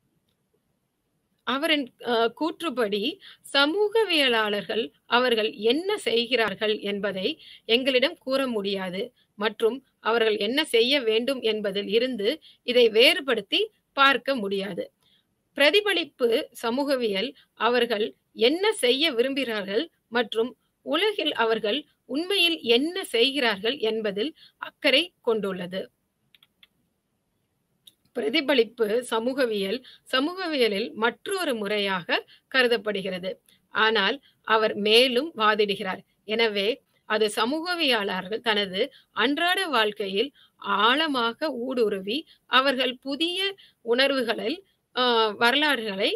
அவரின் கூற்றுப்படி சமூகவியலாளர்கள் அவர்கள் என்ன செய்கிறார்கள் என்பதை எங்களிடம் கூற முடியாது மற்றும் அவர்கள் என்ன செய்ய வேண்டும் என்பதில் இருந்து இதை வேறுபடுத்தி பார்க்க முடியாது. பிரதிபலிப்பு சமூகவியல் அவர்கள் என்ன செய்ய விரும்புகிறார்கள் மற்றும் உலகில் அவர்கள் உண்மையில் என்ன செய்கிறார்கள் என்பதில் அக்கறை கொண்டுள்ளது. பிரதிபலிப்பு சமூகவியலில் மற்றொரு முறையாக கருதப்படுகிறது. ஆனால் அவர் மேலும் வாதிடுகிறார். எனவே அது சமூகவியலாளர்கள் தனது அன்றாட வாழ்க்கையில் ஆழமாக ஊடுருவி அவர்கள் புதிய உணர்வுகளில் வரலாறுகளை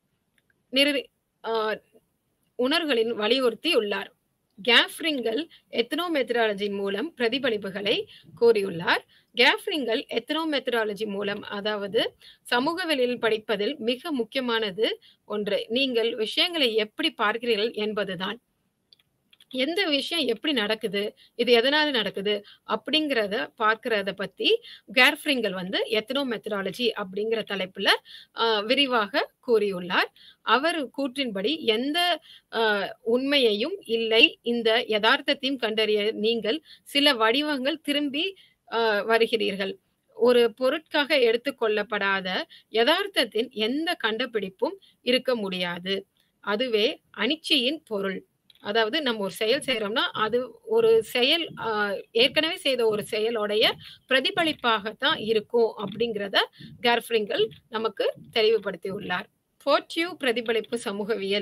உணர்வுகளின் வலியுறுத்தி உள்ளார். கேஃப்ரிங்கல் எத்னோமெத்தடாலஜி மூலம் பிரதிபலிப்புகளை கூறியுள்ளார். கேஃப்ரிங்கல் எத்னோமெத்தடாலஜி மூலம் அதாவது சமூகவியலில் படிப்பதில் மிக முக்கியமானது ஒன்று நீங்கள் விஷயங்களை எப்படி பார்க்கிறீர்கள் என்பதுதான். எந்த விஷயம் எப்படி நடக்குது, இது எதனால நடக்குது அப்படிங்கிறத பார்க்கறத பத்தி கேஃப்ரிங்கல் எத்னோமெத்தடாலஜி அப்படிங்கிற தலைப்புல விரிவாக கூறியுள்ளார். அவர் கூற்றின்படி எந்த உண்மையையும் இல்லை, இந்த யதார்த்தத்தையும் கண்டறிய நீங்கள் சில வடிவங்கள் திரும்பி வருகிறீர்கள். ஒரு பொருட்காக எடுத்துக்கொள்ளப்படாத யதார்த்தத்தின் எந்த கண்டுபிடிப்பும் இருக்க முடியாது. அதுவே அனிச்சையின் பொருள். அதாவது நம்ம ஒரு செயல் செய்யறோம்னா அது ஒரு செயல் ஏற்கனவே செய்த ஒரு செயலோடைய பிரதிபலிப்பாகத்தான் இருக்கும் அப்படிங்கிறத கேஃப்ரிங்கல் நமக்கு தெளிவுபடுத்தி உள்ளார். போர்டியூ பிரதிபலிப்பு சமூகவியல்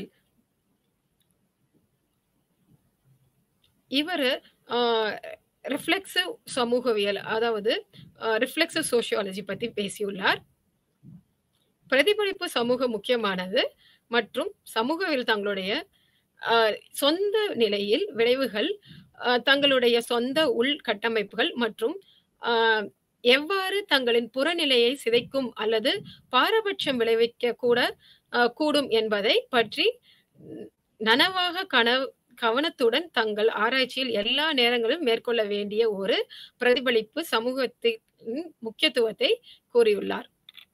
இவர் ரிஃப்ளெக்சிவ் சமூகவியல் அதாவது ரிஃப்ளெக்சிவ் சோசியாலஜி பத்தி பேசியுள்ளார். பிரதிபலிப்பு சமூக முக்கியமானது மற்றும் சமூகவில் தங்களுடைய அ சொந்த நிலையில் விளைவுகள், தங்களுடைய சொந்த உள்கட்டமைப்புகள் மற்றும் அ எவ்வாறு தங்களின் புறநிலையை சிதைக்கும் அல்லது பாரபட்சம் விளைவிக்க கூட கூடும் என்பதை பற்றி நனவாக கவனத்துடன் தங்கள் ஆராய்ச்சியில் எல்லா நேரங்களிலும் மேற்கொள்ள வேண்டிய ஒரு பிரதிபலிப்பு சமூகத்தின் முக்கியத்துவத்தை கூறியுள்ளார்.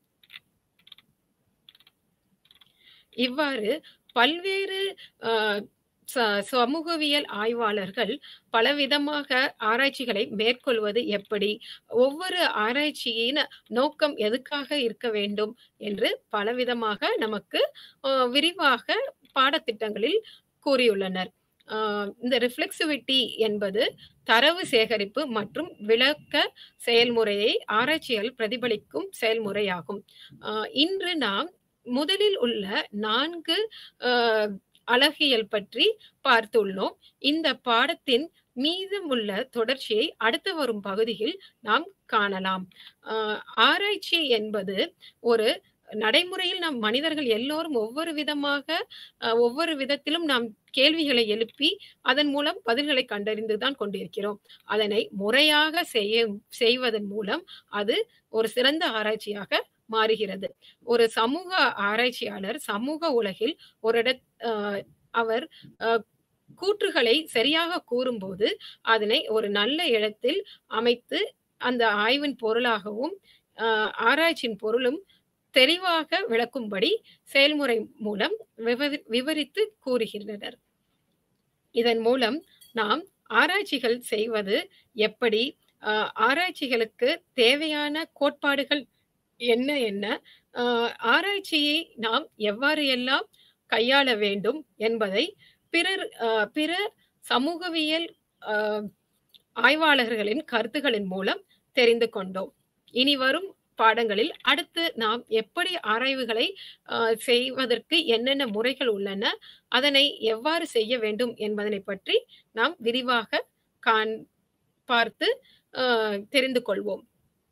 இவ்வாறு பல்வேறு அ ச சமூகவியல் ஆய்வாளர்கள் பலவிதமாக ஆராய்ச்சிகளை மேற்கொள்வது எப்படி? ஒவ்வொரு ஆராய்ச்சியின் நோக்கம் எதுக்காக இருக்க வேண்டும்? என்று பலவிதமாக நமக்கு விரிவாக பாடத்திட்டங்களில் கூறியுள்ளனர். இந்த ரிஃப்ளெக்சிவிட்டி என்பது தரவு சேகரிப்பு மற்றும் விளக்க செயல்முறையை ஆராய்ச்சியால் பிரதிபலிக்கும் செயல்முறையாகும். இன்று நாம் முதலில் உள்ள 4 அழகியல் பற்றி பார்த்துள்ளோம். இந்த பாடத்தின் மீதமுள்ள தொடர்ச்சியை அடுத்து வரும் பகுதியில் நாம் காணலாம். ஆராய்ச்சி என்பது ஒரு நடைமுறையில் நம் மனிதர்கள் எல்லோரும் ஒவ்வொரு விதத்திலும் நாம் கேள்விகளை எழுப்பி அதன் மூலம் பதில்களை கண்டறிந்து தான் கொண்டிருக்கிறோம். அதனை முறையாக செய்வதன் மூலம் அது ஒரு சிறந்த ஆராய்ச்சியாக மாறுகிறது. ஒரு சமூக ஆராய்ச்சியாளர் சமூக உலகில் அவர் கூற்றுகளை சரியாக கூறும்போது அதனை ஒரு நல்ல இடத்தில் அமைத்து அந்த ஆய்வின் பொருளாகவும் ஆராய்ச்சியின் பொருளும் தெளிவாக விளக்கும்படி செயல்முறை மூலம் விவரித்து கூறுகின்றனர். இதன் மூலம் நாம் ஆராய்ச்சிகள் செய்வது எப்படி, ஆராய்ச்சிகளுக்கு தேவையான கோட்பாடுகள் என்ன, ஆராய்ச்சியை நாம் எவ்வாறு எல்லாம் கையாள வேண்டும் என்பதை பிற சமூகவியல் ஆய்வாளர்களின் கருத்துகளின் மூலம் தெரிந்து கொண்டோம். இனி வரும் பாடங்களில் அடுத்து நாம் எப்படி ஆராய்வுகளை செய்வதற்கு என்னென்ன முறைகள் உள்ளன, அதனை எவ்வாறு செய்ய வேண்டும் என்பதனை பற்றி நாம் விரிவாக பார்த்து தெரிந்து கொள்வோம்.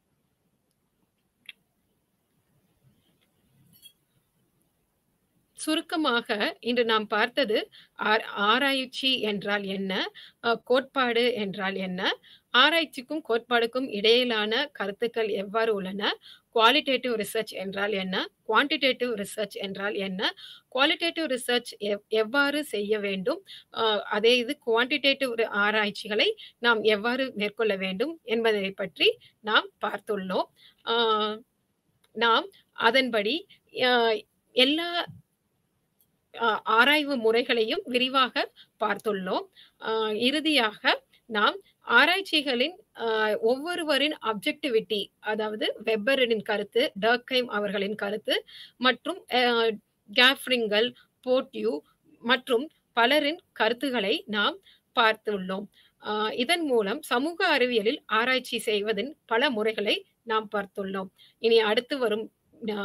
சுருக்கமாக இன்று நாம் பார்த்தது ஆராய்ச்சி என்றால் என்ன, கோட்பாடு என்றால் என்ன, ஆராய்ச்சிக்கும் கோட்பாடுக்கும் இடையிலான கருத்துக்கள் எவ்வாறு உள்ளன, குவாலிட்டேட்டிவ் ரிசர்ச் என்றால் என்ன, குவான்டிடேட்டிவ் ரிசர்ச் என்றால் என்ன, குவாலிட்டேட்டிவ் ரிசர்ச் எவ்வாறு செய்ய வேண்டும், அதே இது குவான்டிடேட்டிவ் ஆராய்ச்சிகளை நாம் எவ்வாறு மேற்கொள்ள வேண்டும் என்பதை பற்றி நாம் பார்த்துள்ளோம். நாம் அதன்படி எல்லா ஆராய்வு முறைகளையும் விரிவாக பார்த்துள்ளோம். இறுதியாக நாம் ஆராய்ச்சிகளின் ஒவ்வொருவரின் அப்ஜெக்டிவிட்டி, அதாவது வெப்பரின் கருத்து, டர்க்கைம் அவர்களின் கருத்து மற்றும் கேஃப்ரிங்கல், போர்டியூ மற்றும் பலரின் கருத்துக்களை நாம் பார்த்துள்ளோம். இதன் மூலம் சமூக அறிவியலில் ஆராய்ச்சி செய்வதின் பல முறைகளை நாம் பார்த்துள்ளோம். இனி அடுத்து வரும்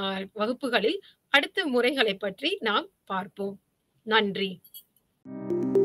வகுப்புகளில் அடுத்த முறைகளை பற்றி நாம் பார்ப்போம். நன்றி.